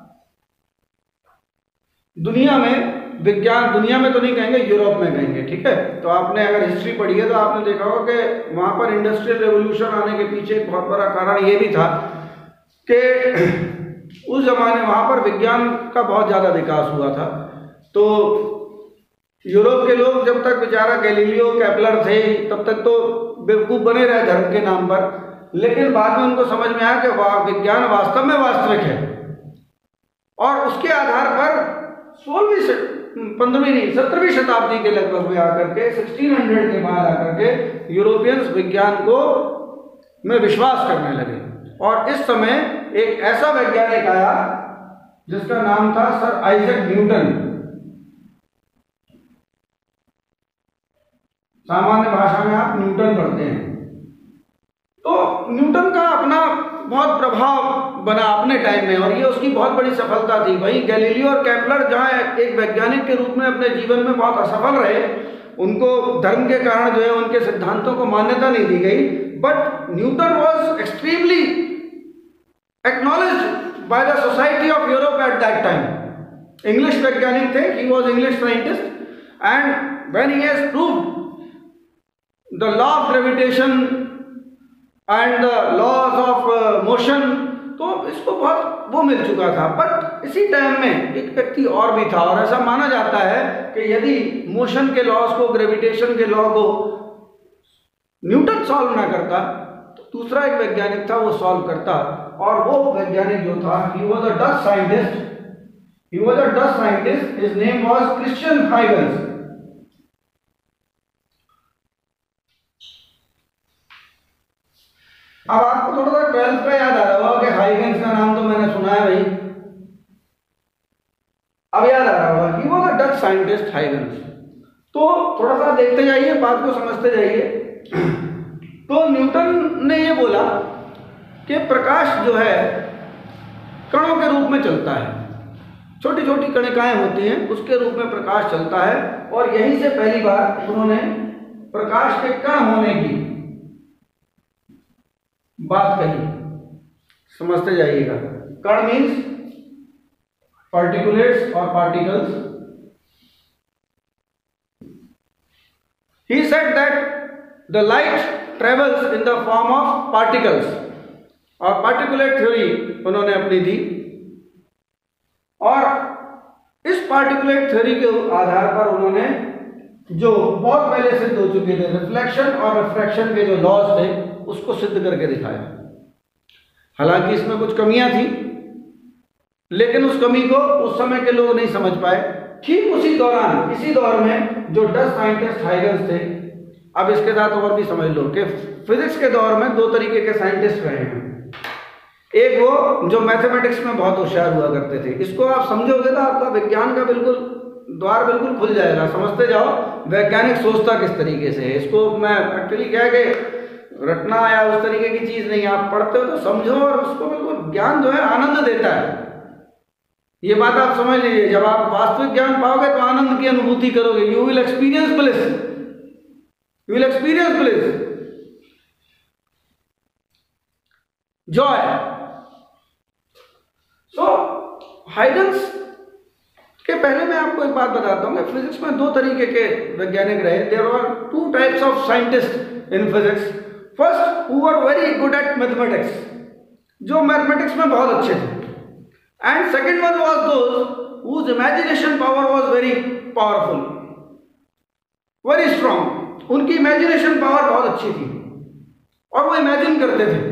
दुनिया में विज्ञान, दुनिया में तो नहीं कहेंगे, यूरोप में कहेंगे, ठीक है। तो आपने अगर हिस्ट्री पढ़ी है तो आपने देखा होगा कि वहां पर इंडस्ट्रियल रेवोल्यूशन आने के पीछे एक बहुत बड़ा कारण ये भी था कि उस जमाने वहां पर विज्ञान का बहुत ज्यादा विकास हुआ था। तो यूरोप के लोग जब तक बेचारा गैलीलियो, केपलर थे, तब तक तो बेवकूफ बने रहे धर्म के नाम पर, लेकिन बाद में उनको समझ में आया कि विज्ञान वास्तव में वास्तविक है। और उसके आधार पर सोलहवीं पंद्रहवीं नहीं सत्रहवीं शताब्दी के लगभग में आकर के, सोलह सौ के बाद आकर के यूरोपियंस विज्ञान को में विश्वास करने लगे। और इस समय एक ऐसा वैज्ञानिक आया जिसका नाम था सर आइजैक न्यूटन। सामान्य भाषा में आप न्यूटन पढ़ते हैं। तो न्यूटन का अपना बहुत प्रभाव बना अपने टाइम में, और ये उसकी बहुत बड़ी सफलता थी। वहीं गैलीलियो और केपलर जहां एक वैज्ञानिक के रूप में अपने जीवन में बहुत असफल रहे, उनको धर्म के कारण जो है उनके सिद्धांतों को मान्यता नहीं दी गई, but Newton was extremely acknowledged by the society of Europe at that time. English वैज्ञानिक थे, he was English scientist, and when he has proved the law of gravitation and the laws of motion, तो इसको बहुत वो मिल चुका था। But इसी time में एक व्यक्ति और भी था, और ऐसा माना जाता है कि यदि मोशन के लॉज को, ग्रेविटेशन के लॉ को न्यूटन सॉल्व ना करता तो दूसरा एक वैज्ञानिक था वो सॉल्व करता। और वो वैज्ञानिक जो था, he was a Dutch scientist, he was a Dutch scientist, his name was Christian Huygens. अब आपको थोड़ा सा ट्वेल्थ का याद आ रहा होगा कि हाइगन्स का नाम तो मैंने सुना है भाई, अब याद आ रहा होगा, he was a Dutch scientist Huygens. तो थोड़ा सा देखते जाइए, बात को समझते जाइए। तो न्यूटन ने ये बोला कि प्रकाश जो है कणों के रूप में चलता है, छोटी छोटी कणिकाएं होती हैं, उसके रूप में प्रकाश चलता है। और यहीं से पहली बार उन्होंने प्रकाश के कण होने की बात कही। समझते जाइएगा, कण मीन्स पार्टिकुलेट्स और particles. He said that the light travels in the form of particles, और पार्टिकुलेट थ्योरी उन्होंने अपनी दी। और इस पार्टिकुलेट थ्योरी के आधार पर उन्होंने जो बहुत पहले सिद्ध हो चुके थे रिफ्लेक्शन और रिफ्रैक्शन के जो लॉज थे उसको सिद्ध करके दिखाया। हालांकि इसमें कुछ कमियां थी, लेकिन उस कमी को उस समय के लोग नहीं समझ पाए। ठीक उसी दौरान, इसी दौर में जो डच साइंटिस्ट हाइगन्स थे, अब इसके साथ और भी समझ लो कि फिजिक्स के दौर में दो तरीके के साइंटिस्ट रहे हैं। एक वो जो मैथमेटिक्स में बहुत होशियार हुआ करते थे, इसको आप समझोगे तो आपका विज्ञान का बिल्कुल द्वार बिल्कुल खुल जाएगा, समझते जाओ वैज्ञानिक सोचता किस तरीके से है। इसको मैं एक्चुअली क्या है कि रटना या उस तरीके की चीज नहीं, आप पढ़ते हो तो समझो, और उसको बिल्कुल ज्ञान जो है आनंद देता है। ये बात आप समझ लीजिए, जब आप वास्तविक ज्ञान पाओगे तो आनंद की अनुभूति करोगे। You will experience bliss, you will experience bliss, joy. So Huygens के पहले मैं आपको एक बात बताता हूँ कि फिजिक्स में दो तरीके के वैज्ञानिक रहे। There are two types of scientist in physics. First, who were very good at mathematics, जो मैथमेटिक्स में बहुत अच्छे थे। And second one was those whose imagination power was very powerful, very strong. उनकी इमेजिनेशन पावर बहुत अच्छी थी और वो इमेजिन करते थे।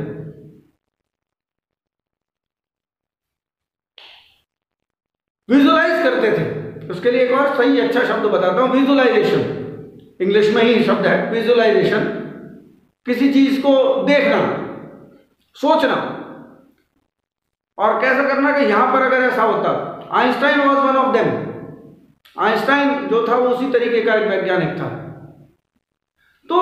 विजुलाइज करते थे। उसके लिए एक और सही अच्छा शब्द बताता हूं, विजुलाइजेशन। इंग्लिश में ही शब्द है विजुलाइजेशन, किसी चीज को देखना, सोचना, और कैसे करना कि यहां पर अगर ऐसा होता। Einstein was one of them. Einstein जो था वो उसी तरीके का एक वैज्ञानिक था। तो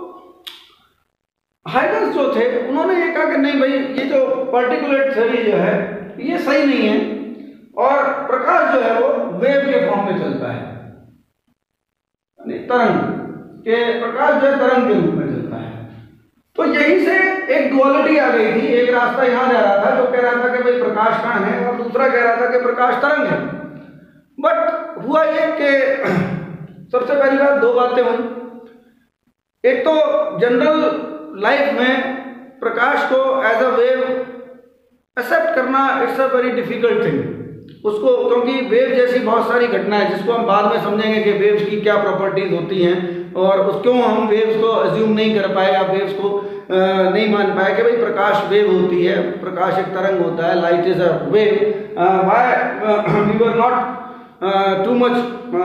हाइगन्स जो थे उन्होंने ये कहा कि नहीं भाई, ये जो पर्टिकुलर थ्योरी जो है ये सही नहीं है, और प्रकाश जो है वो वेव के फॉर्म में चलता है, यानी तरंग के, प्रकाश जो है तरंग के रूप में चलता है। तो यहीं से एक डुअलिटी आ गई थी। एक रास्ता यहां जा रहा था जो कह रहा था कि भाई प्रकाश कण है, और दूसरा कह रहा था कि प्रकाश तरंग है। बट हुआ ये कि सबसे पहली बात, दो बातें हुई। एक तो जनरल लाइफ में प्रकाश को एज अ वेव एक्सेप्ट करना it's a very difficult thing. उसको, क्योंकि वेव जैसी बहुत सारी घटना है जिसको हम बाद में समझेंगे कि वेव्स की क्या प्रॉपर्टीज होती हैं, और उस क्यों हम वेव्स को अज्यूम नहीं कर पाए या वेव्स को आ, नहीं मान पाए कि भाई प्रकाश वेव होती है, प्रकाश एक तरंग होता है, light is a wave. Why we were not too much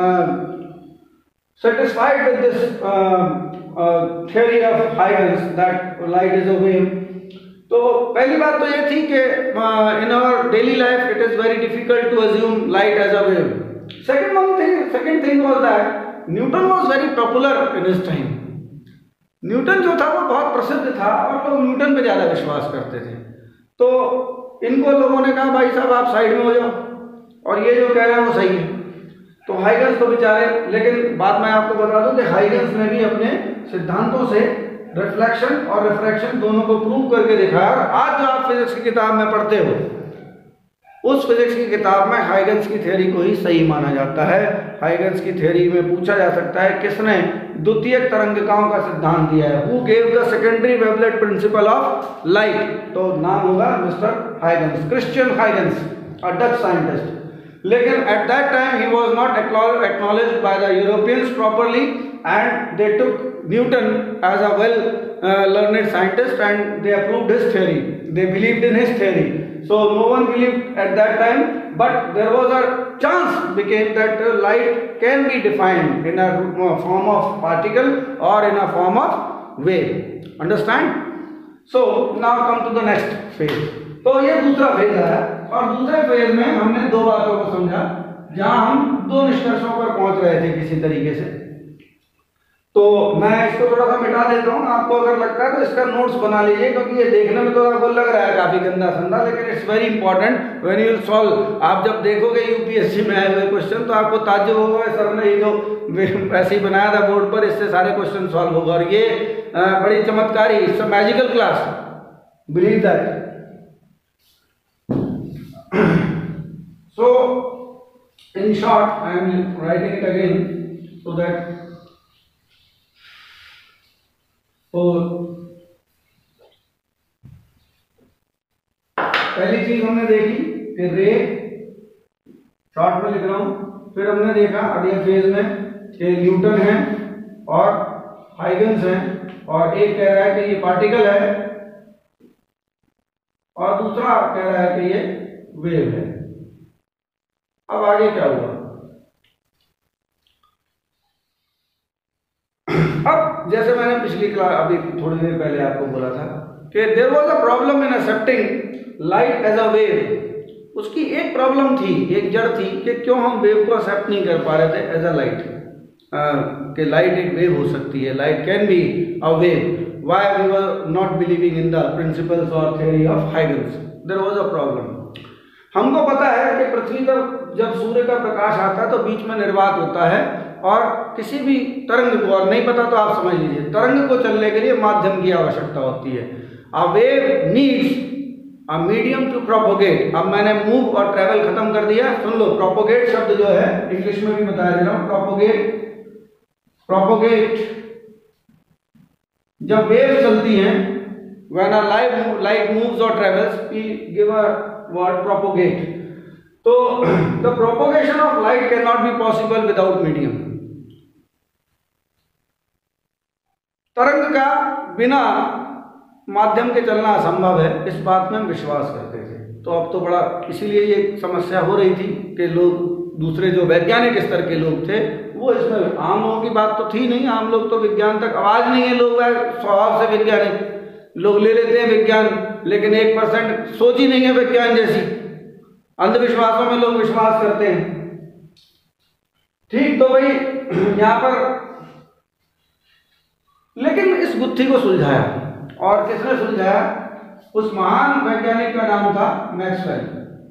satisfied with this uh, uh, theory of Huygens that light is a wave. तो पहली बात तो ये थी कि in our daily life it is very difficult to assume light as a wave. Second one thing second thing was that Newton was very popular in his time. Newton जो था वो बहुत प्रसिद्ध था और लोग न्यूटन पे ज्यादा विश्वास करते थे। तो इनको लोगों ने कहा भाई साहब आप साइड में हो जाओ, और ये जो कह रहे हैं वो सही है। तो हाइगन्स तो बेचारे, लेकिन बाद में आपको बता दूं कि हाइगन्स ने भी अपने सिद्धांतों से रिफ्लेक्शन और रिफ्रैक्शन दोनों को प्रूव करके दिखाया। और आज जो आप फिजिक्स की किताब में पढ़ते हो, उस फिजिक्स की किताब में हाइगन्स की थ्योरी को ही सही माना जाता है। हाइगन्स की थ्योरी में पूछा जा सकता है किसने द्वितीयक तरंगिकाओं का सिद्धांत दिया है, who gave the secondary wavelet principle of light. तो नाम होगा mister Huygens, Christian Huygens, a Dutch scientist. लेकिन at that time he was not acknowledged by the Europeans properly, and they took Newton as a well uh, learned scientist and they approved his theory. They believed in his theory. So no one believed at that time, but there was a chance became that uh, light can be defined in a uh, form of particle or in a form of wave. Understand? So now come to the next phase. तो ये दूसरा phase है, और दूसरे phase में हमने दो बातों को समझा जहां हम दो निष्कर्षों पर पहुंच रहे थे किसी तरीके से। तो मैं इसको थोड़ा सा मिटा देता हूं, आपको अगर लगता है तो इसका नोट्स बना लीजिए, क्योंकि ये देखने में तो आपको लग रहा है काफी गंदा संदा, लेकिन it's very important when you solve. आप जब देखोगे यूपीएससी में आए हुए क्वेश्चन तो आपको ताज्जुब होगा, सर ने ये जो ऐसे ही बनाया था बोर्ड पर, इससे सारे क्वेश्चन सॉल्व होगा। और ये बड़ी चमत्कारी, it's a magical class, believe that. So, in short, I am writing it again so that so पहली चीज हमने देखी कि रे, शॉर्ट में लिख रहा हूं, फिर हमने देखा अगले फेज में कि न्यूटन है और हाइगन्स है, और एक कह रहा है कि ये पार्टिकल है और दूसरा कह रहा है कि ये वेव है। अब आगे क्या हुआ, अब जैसे मैंने पिछली क्लास अभी थोड़ी देर पहले आपको बोला था कि there was a problem in accepting light as a wave. उसकी एक प्रॉब्लम थी, एक जड़ थी कि क्यों हम वेव को एक्सेप्ट नहीं कर पा रहे थे एज अ लाइट, कि लाइट एक वेव हो सकती है, light can be a wave. Why we were not believing in the principles और theory of Huygens, there was a problem. हमको पता है कि पृथ्वी पर जब सूर्य का प्रकाश आता है तो बीच में निर्वात होता है, और किसी भी तरंग को, और नहीं पता तो आप समझ लीजिए, तरंग को चलने के लिए माध्यम की आवश्यकता होती है। A wave needs a medium to propagate. अब मैंने मूव और ट्रेवल खत्म कर दिया, सुन लो। प्रोपोगेट शब्द जो है इंग्लिश में भी बताया दे रहा हूं, प्रोपोगेट प्रोपोगेट जब वेव चलती हैं, when a light light moves और travels, we give a word propagate. तो the propagation of light can not be possible without medium. तरंग का बिना माध्यम के चलना असंभव है, इस बात में हम विश्वास करते थे। तो अब तो बड़ा इसीलिए ये समस्या हो रही थी कि लोग, दूसरे जो वैज्ञानिक स्तर के लोग थे, वो इसमें, आम लोगों की बात तो थी नहीं, आम लोग तो विज्ञान तक आवाज नहीं है, लोग स्वभाव से वैज्ञानिक लोग ले लेते हैं विज्ञान, लेकिन एक परसेंट सोच ही नहीं है विज्ञान जैसी, अंधविश्वासों में लोग विश्वास करते हैं। ठीक, तो भाई यहां पर लेकिन इस गुत्थी को सुलझाया, और किसने सुलझाया? उस महान वैज्ञानिक का नाम था मैक्सवेल।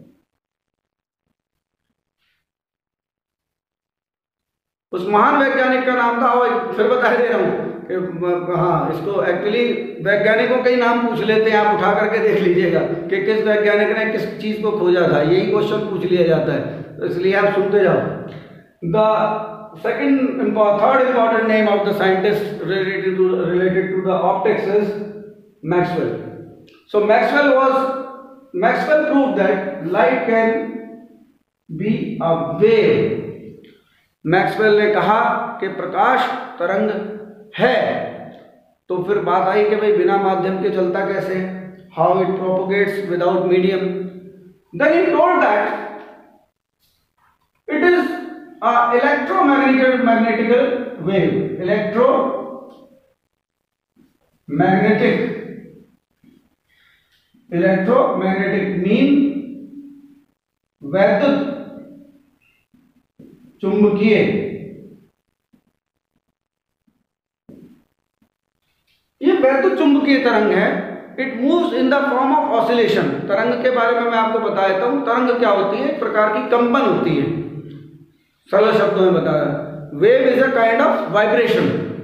उस महान वैज्ञानिक का नाम था, और फिर बता दे रहा हूं कि हाँ, इसको एक्चुअली वैज्ञानिकों के ही नाम पूछ लेते हैं, आप उठा करके देख लीजिएगा कि किस वैज्ञानिक ने किस चीज को खोजा था, यही क्वेश्चन पूछ लिया जाता है, तो इसलिए आप सुनते जाओ। The second third important name of the scientist related to related to the optics is Maxwell. So Maxwell was Maxwell proved that light can be a wave. Maxwell ने कहा कि प्रकाश तरंग है। तो फिर बात आई कि भाई बिना माध्यम के चलता कैसे, how it propagates without medium. Then he told that it is Uh, electromagnetic magnetical wave. Electromagnetic electromagnetic mean वैद्युत चुंबकीय। ये वैद्युत चुंबकीय तरंग है। It moves in the form of oscillation. तरंग के बारे में मैं आपको बता देता हूं। तरंग क्या होती है? एक प्रकार की कंपन होती है, सरल शब्दों में बता रहा। Wave is a kind of vibration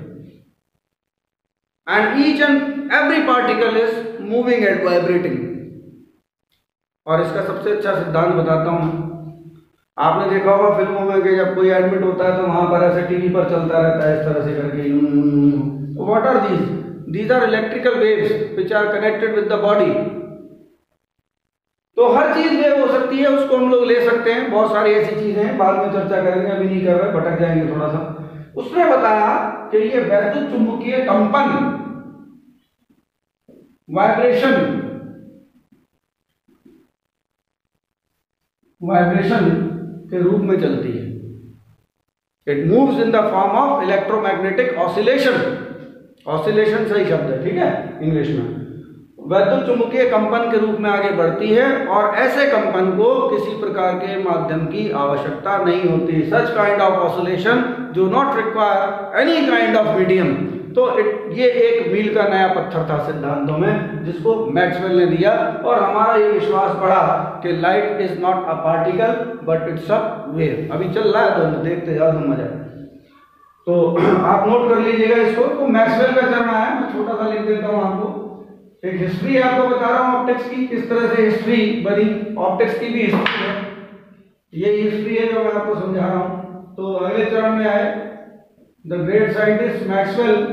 and each and every particle is moving and vibrating. और इसका सबसे अच्छा सिद्धांत बताता हूं। आपने देखा होगा फिल्मों में कि जब कोई एडमिट होता है तो वहां पर ऐसे टीवी पर चलता रहता है इस तरह से करके। What are these? These are electrical waves which are connected with the body. तो हर चीज वेव हो सकती है, उसको हम लोग ले सकते हैं। बहुत सारी ऐसी चीजें हैं, बाद में चर्चा करेंगे, अभी नहीं कर रहे, भटक जाएंगे थोड़ा सा। उसने बताया कि ये वैद्युत चुंबकीय कंपन, वाइब्रेशन वाइब्रेशन के रूप में चलती है। It moves in the form of electromagnetic oscillation. Oscillation सही शब्द है, ठीक है, इंग्लिश में। वैद्युत चुंबकीय कंपन के रूप में आगे बढ़ती है और ऐसे कंपन को किसी प्रकार के माध्यम की आवश्यकता नहीं होती। Such kind of oscillation do not require any kind of medium. तो इट ये एक मील का नया पत्थर था सिद्धांतों में, जिसको मैक्सवेल ने दिया, और हमारा ये विश्वास बढ़ा कि light is not a particle but it's a wave. अभी चल रहा है तो देखते जाओ तुम मजा। तो आप नोट कर लीजिएगा इसको। तो मैक्सवेल का चरण है, मैं छोटा सा लिख देता हूं आपको। एक हिस्ट्री आपको बता रहा हूं ऑप्टिक्स की, किस तरह से हिस्ट्री बनी। ऑप्टिक्स की भी हिस्ट्री है, ये हिस्ट्री है जो मैं आपको समझा रहा हूं। तो अगले चरण में आए द ग्रेट साइंटिस्ट मैक्सवेल,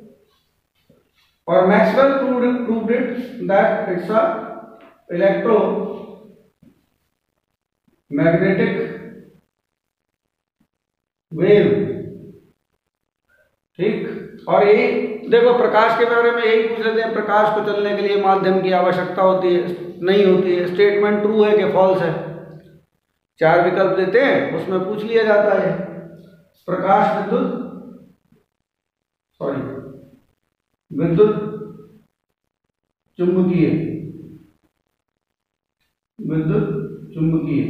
और Maxwell proved proved it that it's a electro magnetic wave। ठीक, और यही देखो प्रकाश के बारे में यही पूछ लेते हैं, प्रकाश को चलने के लिए माध्यम की आवश्यकता होती है? नहीं होती है। स्टेटमेंट ट्रू है कि फॉल्स है? चार विकल्प देते हैं, उसमें पूछ लिया जाता है प्रकाश विद्युत सॉरी विद्युत चुंबकीय विद्युत चुंबकीय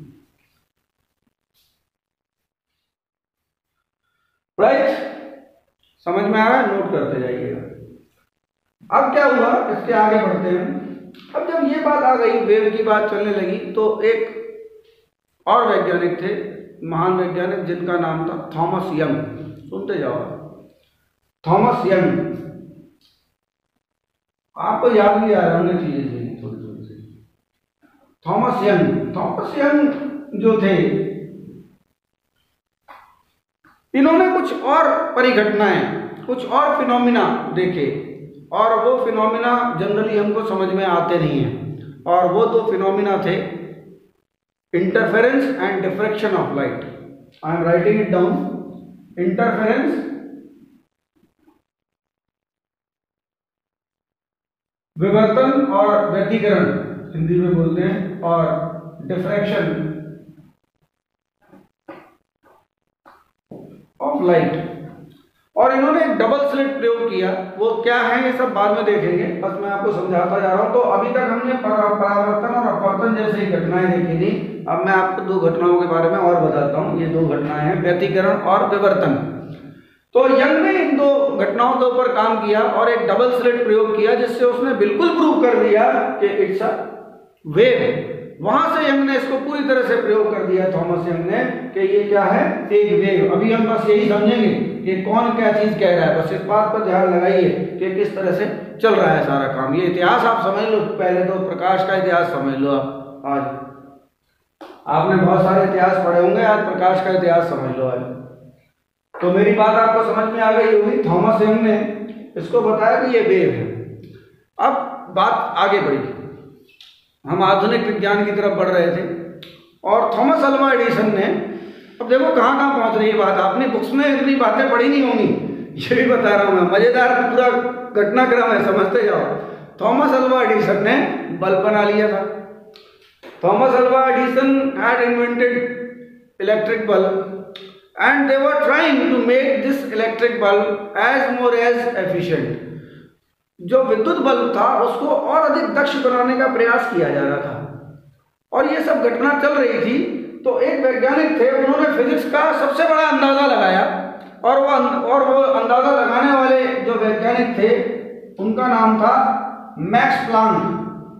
राइट, समझ में आ रहा है? नोट करते जाइएगा। अब क्या हुआ, इसके आगे बढ़ते हैं। अब जब ये बात आ गई, वेव की बात चलने लगी, तो एक और वैज्ञानिक थे, महान वैज्ञानिक, जिनका नाम था थॉमस यंग। सुनते जाओ, थॉमस यंग। आपको याद भी आ रहा होंगे चीजें थोड़ी थोड़ी सी। थॉमस यंग थॉमस यंग जो थे, इन्होंने कुछ और परिघटनाएं, कुछ और फिनोमिना देखे, और वो फिनोमिना जनरली हमको समझ में आते नहीं हैं। और वो दो फिनोमिना थे, interference and diffraction of light. I am writing it down. Interference विवर्तन और व्यतिकरण हिंदी में बोलते हैं, और डिफ्रैक्शन ऑफ लाइट। और इन्होंने एक डबल स्लिट प्रयोग किया। वो क्या है ये सब बाद में देखेंगे, बस मैं आपको समझाता जा रहा हूं। तो अभी तक हमने परावर्तन और अपवर्तन जैसी घटनाएं देखी थी। अब मैं आपको दो घटनाओं के बारे में और बताता हूं। ये दो घटनाएं हैं, व्यतिकरण और विवर्तन। तो यंग ने इन दो घटनाओं के ऊपर काम किया और एक डबल स्लिट प्रयोग किया, जिससे उसने बिल्कुल प्रूव कर दिया कि इट्स अ वेव। वहां से यंग ने इसको पूरी तरह से प्रयोग कर दिया, थॉमस यंग ने, कि ये क्या है, एक वेव। अभी हम बस यही समझेंगे कि कौन क्या चीज कह रहा है, बस इस बात पर ध्यान लगाइए कि किस तरह से चल रहा है सारा काम। ये इतिहास आप समझ लो, पहले तो प्रकाश का इतिहास समझ लो। आप आज आपने बहुत सारे इतिहास पढ़े होंगे, आज प्रकाश का इतिहास समझ लो। आज तो मेरी बात आपको समझ में आ गई होगी। थॉमस यंग ने इसको बताया कि ये वेव है। अब बात आगे बढ़ी, हम आधुनिक विज्ञान की तरफ बढ़ रहे थे, और थॉमस अल्वा एडिसन ने, अब देखो कहाँ कहाँ पहुंच रही है बात। आपने बुक्स में इतनी बातें पढ़ी नहीं होंगी, ये भी बता रहा हूं मैं, मजेदार पूरा घटनाक्रम है, समझते जाओ। थॉमस अल्वा एडिसन ने बल्ब बना लिया था। Thomas Alva Edison had invented electric bulb and they were trying to make this electric bulb as more as efficient। जो विद्युत बल्ब था उसको और अधिक दक्ष बनाने का प्रयास किया जा रहा था, और ये सब घटना चल रही थी। तो एक वैज्ञानिक थे, उन्होंने फिजिक्स का सबसे बड़ा अंदाजा लगाया, और वो और वो अंदाजा लगाने वाले जो वैज्ञानिक थे उनका नाम था Max Planck.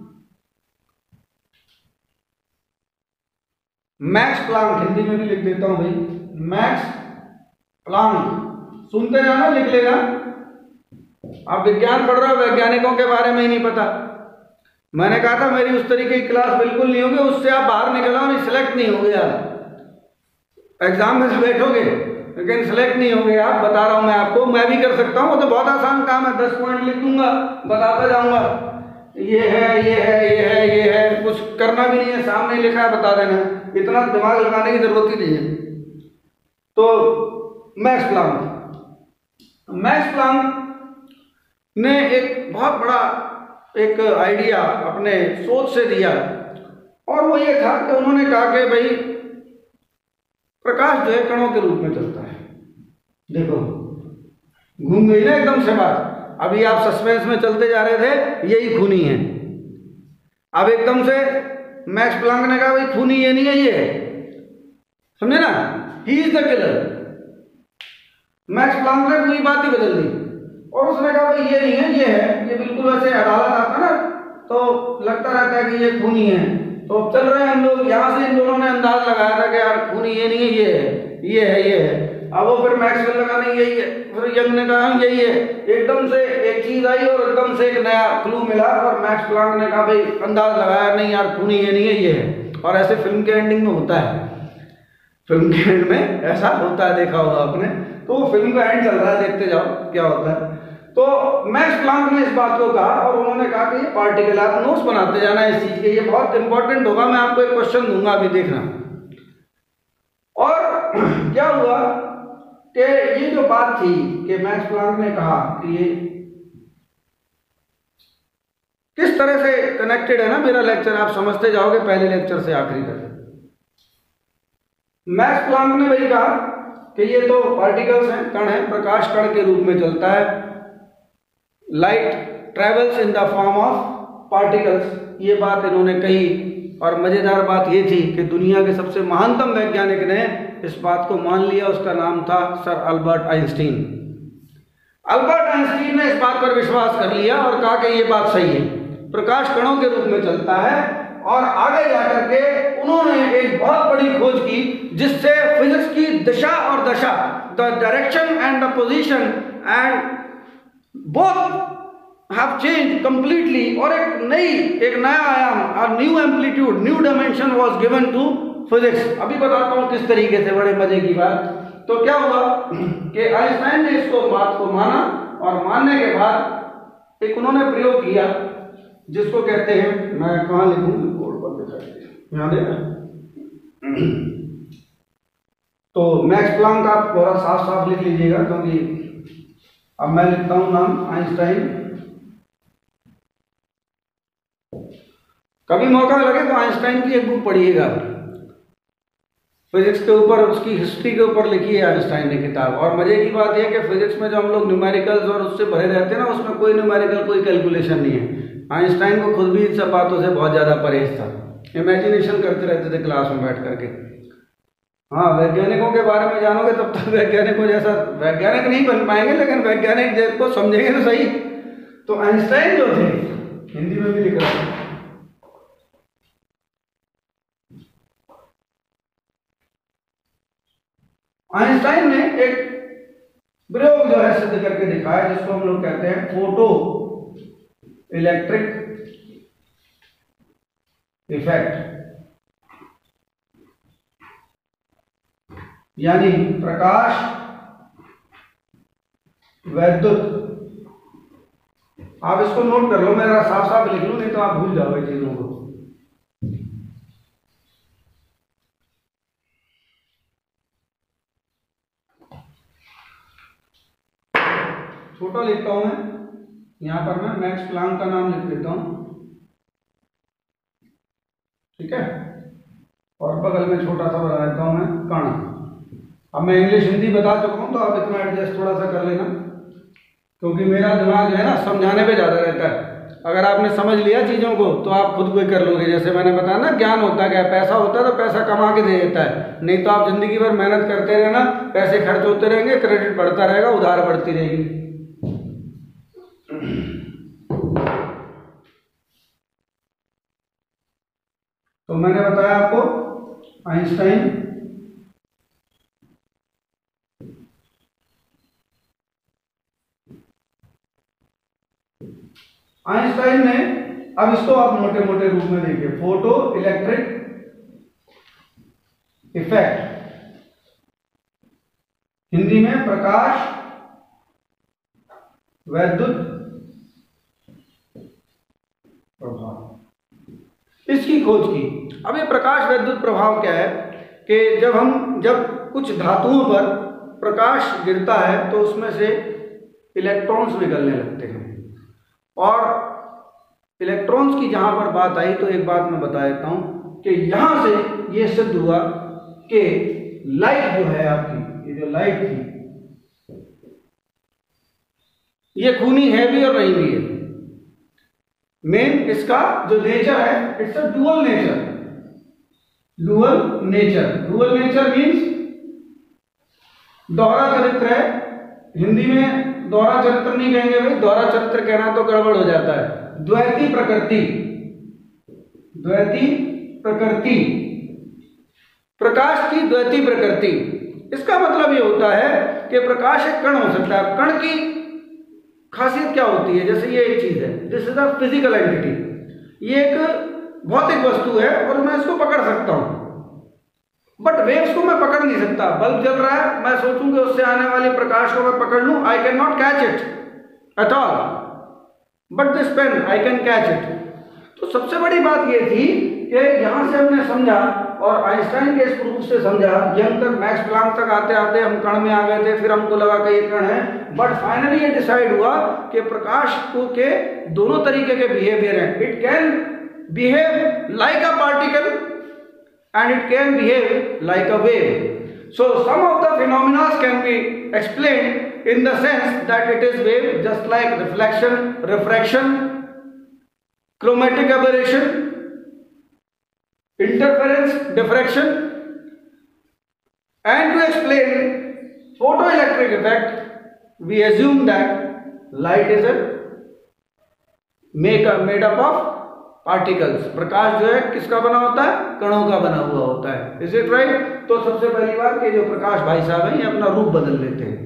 Max Planck, Hindi में भी लिख देता हूं भाई, मैक्स प्लांक। सुनते जाना, लिख लेना। आप विज्ञान पढ़ रहे हो, वैज्ञानिकों के बारे में ही नहीं पता। मैंने कहा था मेरी उस तरीके की क्लास बिल्कुल नहीं होगी, उससे आप बाहर निकल आओ, नहीं सिलेक्ट नहीं होगे आप। एग्जाम में से बैठोगे लेकिन सिलेक्ट नहीं होगे आप, बता रहा हूं मैं आपको। मैं भी कर सकता हूं, वो तो बहुत आसान काम है, दस पॉइंट लिख दूंगा, बताता जाऊंगा, ये है ये है ये है ये है, कुछ करना भी नहीं है, सामने लिखा है बता देना, इतना दिमाग लगाने की जरूरत ही नहीं है। तो मैक्स प्लांक मैक्स प्लांक ने एक बहुत बड़ा एक आइडिया अपने सोच से दिया, और वो ये था कि उन्होंने कहा कि भाई प्रकाश जो है कणों के रूप में चलता है। देखो घूम गई ना एकदम से बात। अभी आप सस्पेंस में चलते जा रहे थे, यही खूनी है। अब एकदम से मैक्स प्लांक ने कहा भाई खूनी ये नहीं है, ये है, समझे ना, he is the killer. Max Planck ने पूरी बात ही बदल दी, और उसने कहा भाई ये नहीं है, ये है। ये बिल्कुल वैसे अदालत आता ना तो लगता रहता है कि ये खूनी है। तो चल रहे हैं हम लोग, यहाँ से इन दोनों ने अंदाज लगाया था कि यार खूनी ये नहीं है, ये है, ये है, ये है। अब वो फिर मैक्स ने लगा नहीं यही है, फिर यंग ने कहा यही है। एकदम से एक चीज आई और एकदम से एक नया क्लू मिला, और मैक्स प्लांक ने कहा भाई अंदाज लगाया, नहीं यार खूनी ये नहीं है, ये है। और ऐसे फिल्म के एंडिंग में होता है, फिल्म के एंड में ऐसा होता है, देखा होगा आपने। तो वो फिल्म का एंड चल रहा है, देखते जाओ क्या होता है। तो मैक्स प्लांक ने इस बात को कहा, और उन्होंने कहा कि ये पार्टिकल, आप नोट्स बनाते जाना इस चीज के, ये बहुत इंपॉर्टेंट होगा। मैं आपको एक क्वेश्चन दूंगा, अभी देखना। और क्या हुआ कि ये जो बात थी कि मैक्स प्लांक ने कहा कि ये किस तरह से कनेक्टेड है ना, मेरा लेक्चर आप समझते जाओगे पहले लेक्चर से आखिरी तक। मैक्स प्लांक ने वही कहा कि ये तो पार्टिकल्स हैं, कण हैं, प्रकाश कण के रूप में चलता है, light travels in the form of particles, ये बात इन्होंने कही। और मजेदार बात ये थी कि दुनिया के सबसे महानतम वैज्ञानिक ने इस बात को मान लिया, उसका नाम था sir Albert Einstein. Albert Einstein ने इस बात पर विश्वास कर लिया और कहा कि ये बात सही है, प्रकाश कणों के रूप में चलता है। और आगे जाकर के उन्होंने एक बहुत बड़ी खोज की जिससे फिजिक्स की दिशा और दशा, the direction and the position and both have changed completely, और एक नई एक नया आयाम, a new amplitude, new dimension was given to physics। अभी बताता हूँ किस तरीके से, बड़े मजे की बात। तो क्या हुआ कि आइंस्टाइन ने इसको बात को माना और मानने के बाद एक उन्होंने प्रयोग किया जिसको कहते हैं, मैं कहाँ लिखूँ, बोर्ड पर दिखाइए, यहाँ देखा। तो मैक्स प्लांक आप थोड़ा साफ साफ लिख लीजिएगा, क्योंकि अब मैं लिखता हूँ नाम आइंस्टाइन। कभी मौका लगे तो आइंस्टाइन की एक बुक पढ़िएगा, फिजिक्स के ऊपर, उसकी हिस्ट्री के ऊपर लिखी है आइंस्टाइन ने किताब। और मजे की बात यह है कि फिजिक्स में जो हम लोग न्यूमेरिकल्स और उससे भरे रहते हैं ना, उसमें कोई न्यूमेरिकल, कोई कैलकुलेशन नहीं है। आइंस्टाइन को खुद भी इन सब बातों से बहुत ज़्यादा परहेज था, इमेजिनेशन करते रहते थे क्लास में बैठ करके। हाँ, वैज्ञानिकों के बारे में जानोगे तब तक वैज्ञानिकों जैसा वैज्ञानिक नहीं बन पाएंगे, लेकिन वैज्ञानिक जिसको समझेंगे तो सही। तो आइंस्टाइन जो थे, हिंदी में भी लिख रहा है, आइंस्टाइन ने एक प्रयोग जो है सिद्ध करके दिखाया जिसको हम लोग कहते हैं फोटो इलेक्ट्रिक इफेक्ट, यानी प्रकाश वैद्युत। आप इसको नोट कर लो, मैं जरा साफ साफ लिख लूं, नहीं तो आप भूल जाओगे चीजों को। छोटा लिखता हूं मैं, यहां पर मैं मैक्स प्लांक का नाम लिख देता हूं, ठीक है, और बगल में छोटा सा बना देता हूं मैं कण। अब मैं इंग्लिश हिंदी बता चुका हूं, तो आप इतना एडजस्ट थोड़ा सा कर लेना, क्योंकि मेरा दिमाग जो है ना समझाने पे ज़्यादा रहता है। अगर आपने समझ लिया चीज़ों को तो आप खुद को कर लोगे। जैसे मैंने बताया ना, ज्ञान होता है क्या, पैसा होता है तो पैसा कमा के दे देता है, नहीं तो आप जिंदगी भर मेहनत करते रहना, पैसे खर्च होते रहेंगे, क्रेडिट बढ़ता रहेगा, उधार बढ़ती रहेगी। तो मैंने बताया आपको आइंस्टाइन आइंस्टाइन ने, अब इसको आप मोटे मोटे रूप में देखिए, फोटो इलेक्ट्रिक इफेक्ट, हिंदी में प्रकाश वैद्युत प्रभाव, इसकी खोज की। अब ये प्रकाश वैद्युत प्रभाव क्या है कि जब हम जब कुछ धातुओं पर प्रकाश गिरता है तो उसमें से इलेक्ट्रॉन्स निकलने लगते हैं। और इलेक्ट्रॉन्स की जहां पर बात आई तो एक बात मैं बता देता हूं कि यहां से ये सिद्ध हुआ कि लाइट जो है आपकी, ये जो लाइट थी, ये खूनी है भी और नहीं भी है। मेन इसका जो नेचर है, it's a dual nature. Dual nature, dual nature means दोहरा चरित्र है। हिंदी में दोहरा चरित्र नहीं कहेंगे भाई, दोहरा चरित्र कहना तो गड़बड़ हो जाता है। द्वैती प्रकृति, द्वैती प्रकृति, प्रकाश की द्वैती प्रकृति। इसका मतलब ये होता है कि प्रकाश एक कण हो सकता है। कण की खासियत क्या होती है, जैसे ये एक चीज है, this is a physical entity, ये एक भौतिक वस्तु है और मैं इसको पकड़ सकता हूं, बट वेव्स को मैं पकड़ नहीं सकता। बल्ब जल रहा है, मैं सोचूं कि उससे आने वाले प्रकाश को मैं पकड़ लूं, I can not catch it at all, but this pen I can catch it. तो सबसे बड़ी बात ये थी कि यहां से हमने समझा और आइंस्टाइन के इस प्रूफ से समझा, यहां तक मैक्स प्लांक तक आते आते हम कण में आ गए थे, फिर हमको लगा कि ये कण है, बट फाइनली ये डिसाइड हुआ कि प्रकाश को के दोनों तरीके के बिहेवियर हैं। It can behave like a particle and it can behave like a wave. So some of the phenomena can be explained in the sense that it is wave, just like reflection, refraction, chromatic aberration, interference, diffraction. And to explain photoelectric effect, we assume that light is a make up made up of particles. प्रकाश जो है किसका बना होता है? कणों का बना हुआ होता है। Is it right? तो सबसे पहली बात कि जो प्रकाश भाई साहब हैं ये अपना रूप बदल लेते हैं,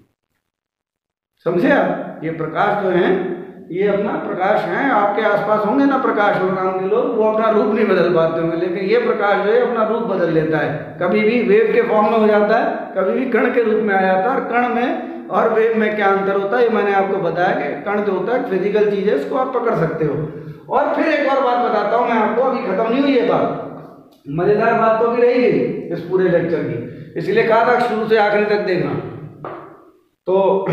समझे आप? ये प्रकाश जो है ये अपना प्रकाश है, आपके आसपास होंगे ना प्रकाश नाम के लोग, वो अपना रूप नहीं बदल पाते होंगे, लेकिन ये प्रकाश जो है अपना रूप बदल लेता है। कभी भी वेव के फॉर्म में हो जाता है, कभी भी कण के रूप में आ जाता है। और कण में और वेव में क्या अंतर होता है ये मैंने आपको बताया कि कण जो होता है फिजिकल चीज है, इसको आप पकड़ सकते हो। और फिर एक और बात बताता हूं मैं आपको, अभी खत्म नहीं हुई ये बात, मजेदार बात तो भी रही गई इस पूरे लेक्चर की, इसलिए कहा था शुरू से आखिरी तक देखना। तो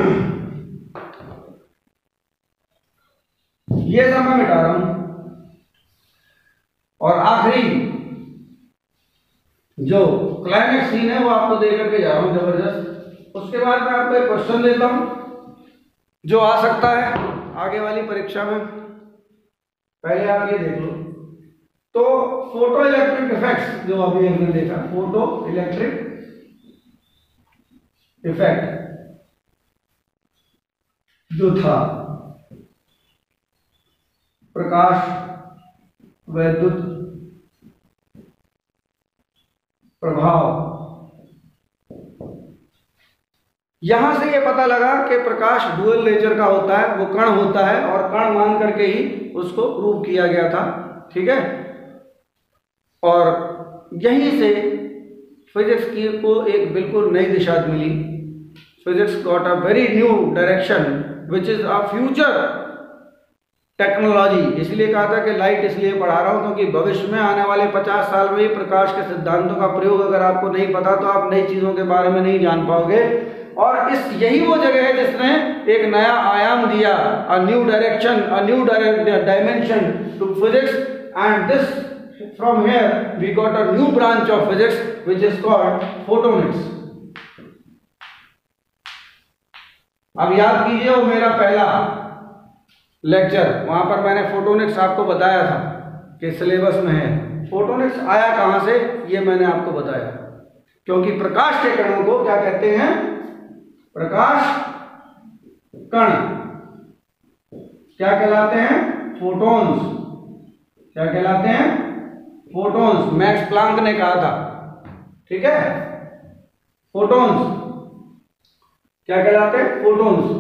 ये सब मैं मिटा रहा हूं और आखिरी जो क्लाइमेक्स सीन है वो आपको दे करके जा रहा हूं जबरदस्त। उसके बाद मैं आपको एक क्वेश्चन देता हूं जो आ सकता है आगे वाली परीक्षा में। पहले आप ये देख लो, तो फोटो इलेक्ट्रिक इफेक्ट्स जो अभी हमने देखा, फोटो इलेक्ट्रिक इफेक्ट जो था प्रकाश वैद्युत प्रभाव, यहां से ये पता लगा कि प्रकाश डुअल नेचर का होता है, वो कण होता है और कण मान करके ही उसको प्रूव किया गया था, ठीक है। और यहीं से फिजिक्स की को एक बिल्कुल नई दिशा मिली। Physics got a very new direction which is a future technology. इसलिए कहा था कि लाइट इसलिए पढ़ा रहा हूं क्योंकि भविष्य में आने वाले पचास साल में ही प्रकाश के सिद्धांतों का प्रयोग अगर आपको नहीं पता तो आप नई चीजों के बारे में नहीं जान पाओगे। और इस यही वो जगह है जिसने एक नया आयाम दिया, a new direction, a new dimension to physics, and this from here we got a new branch of physics which is called photonics. अब याद कीजिए वो मेरा पहला लेक्चर, वहां पर मैंने फोटोनिक्स आपको बताया था कि सिलेबस में है। फोटोनिक्स आया कहां से ये मैंने आपको बताया, क्योंकि प्रकाश के कणों को क्या कहते हैं? प्रकाश कण क्या कहलाते हैं? फोटॉन्स। क्या कहलाते हैं? फोटॉन्स। मैक्स प्लांक ने कहा था, ठीक है। फोटॉन्स क्या कहलाते हैं? फोटॉन्स।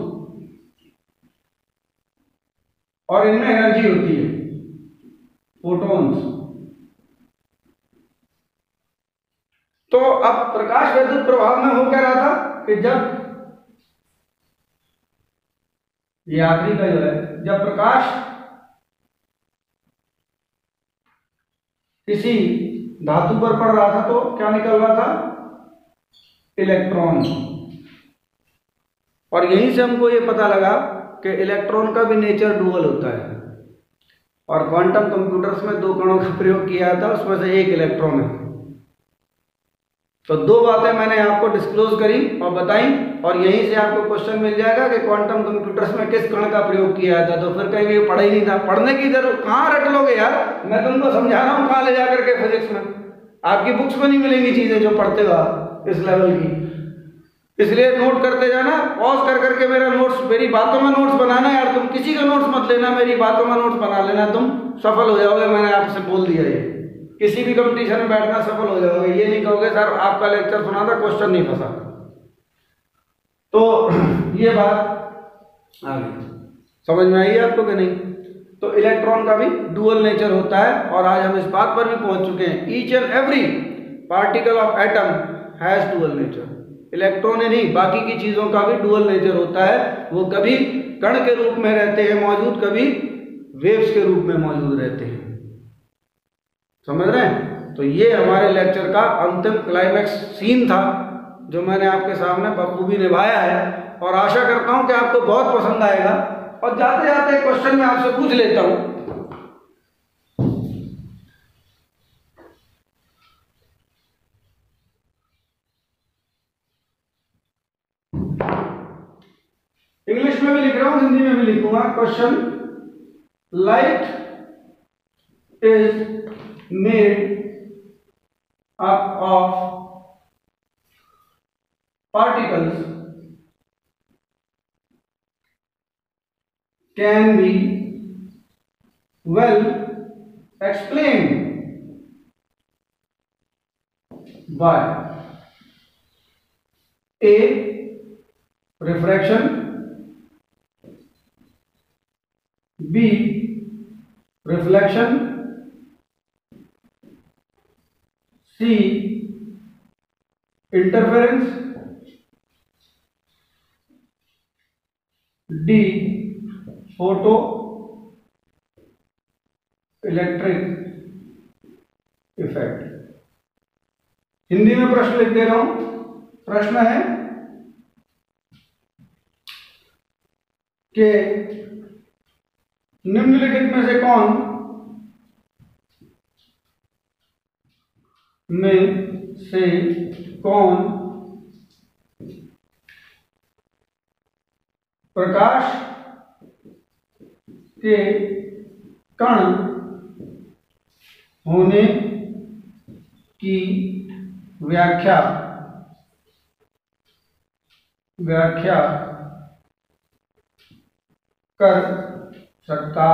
और इनमें एनर्जी होती है, फोटॉन्स। तो अब प्रकाश वैद्युत प्रभाव में हो क्या रहा था कि जब ये आखिरी का जो है, जब प्रकाश किसी धातु पर पड़ रहा था तो क्या निकल रहा था? इलेक्ट्रॉन। और यहीं से हमको ये पता लगा कि इलेक्ट्रॉन का भी नेचर डुअल होता है। और क्वांटम कंप्यूटर्स में दो कणों का प्रयोग किया था, उसमें से एक इलेक्ट्रॉन है। तो दो बातें मैंने आपको डिस्क्लोज करी और बताई, और यहीं से आपको क्वेश्चन मिल जाएगा कि क्वांटम कंप्यूटर्स में किस कण का प्रयोग किया था। तो फिर कहीं ये पढ़ा ही नहीं था, पढ़ने की जरूरत कहाँ रट लोगे यार, मैं तुमको समझा रहा हूँ कहाँ ले जा करके फिजिक्स में। आपकी बुक्स में नहीं मिलेंगी चीजें जो पढ़ते हो आप इस लेवल की, इसलिए नोट करते जाना, पॉज कर करके मेरा नोट्स, मेरी बातों में नोट्स बनाना यार। तुम किसी का नोट्स मत लेना, मेरी बातों में नोट्स बना लेना, तुम सफल हो जाओगे। मैंने आपसे बोल दिया, ये किसी भी कंपटीशन में बैठना सफल हो जाओगे। ये नहीं कहोगे सर आपका लेक्चर सुना था, क्वेश्चन नहीं फंसा। तो ये बात आ गई, समझ में आई आपको कि नहीं? तो इलेक्ट्रॉन का भी डुअल नेचर होता है, और आज हम इस बात पर भी पहुंच चुके हैं, each and every particle of atom has dual nature. Electron ही नहीं, बाकी की चीजों का भी डुअल नेचर होता है। वो कभी कण के रूप में रहते हैं मौजूद, कभी वेव्स के रूप में मौजूद रहते हैं। समझ रहे हैं? तो ये हमारे लेक्चर का अंतिम क्लाइमैक्स सीन था जो मैंने आपके सामने बखूबी निभाया है, और आशा करता हूं कि आपको बहुत पसंद आएगा। और जाते जाते क्वेश्चन मैं आपसे पूछ लेता हूं इंग्लिश में भी लिख रहा हूं, हिंदी में भी लिखूंगा। Question, light is made up of particles can be well explained by A. refraction, B. reflection, C. interference, D. Photoelectric effect. Hindi में प्रश्न लिख दे रहा हूं। प्रश्न है कि निम्नलिखित में से कौन में से कौन प्रकाश के कण होने की व्याख्या व्याख्या कर सकता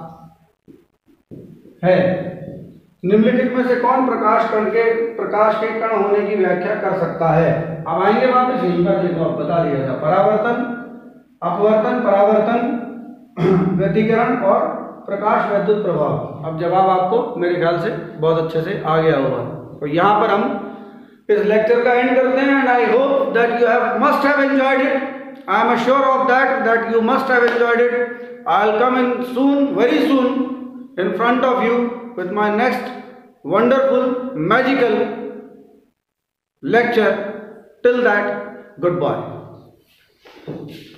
है। निम्नलिखित में से कौन प्रकाश कण के प्रकाश के कण होने की व्याख्या कर सकता है? अब आएंगे वापस यहीं पर, देखो अब बता दिया था, परावर्तन, अपवर्तन, परावर्तन, व्यतिकरण और प्रकाश वैद्युत प्रभाव। अब जवाब आपको मेरे ख्याल से बहुत अच्छे से आ गया होगा। तो यहाँ पर हम इस लेक्चर का एंड करते हैं। And I hope that you have must have enjoyed it. I am sure of that that you must have enjoyed it. I will come in soon, very soon, in front of you with my next wonderful magical lecture. Till that, goodbye.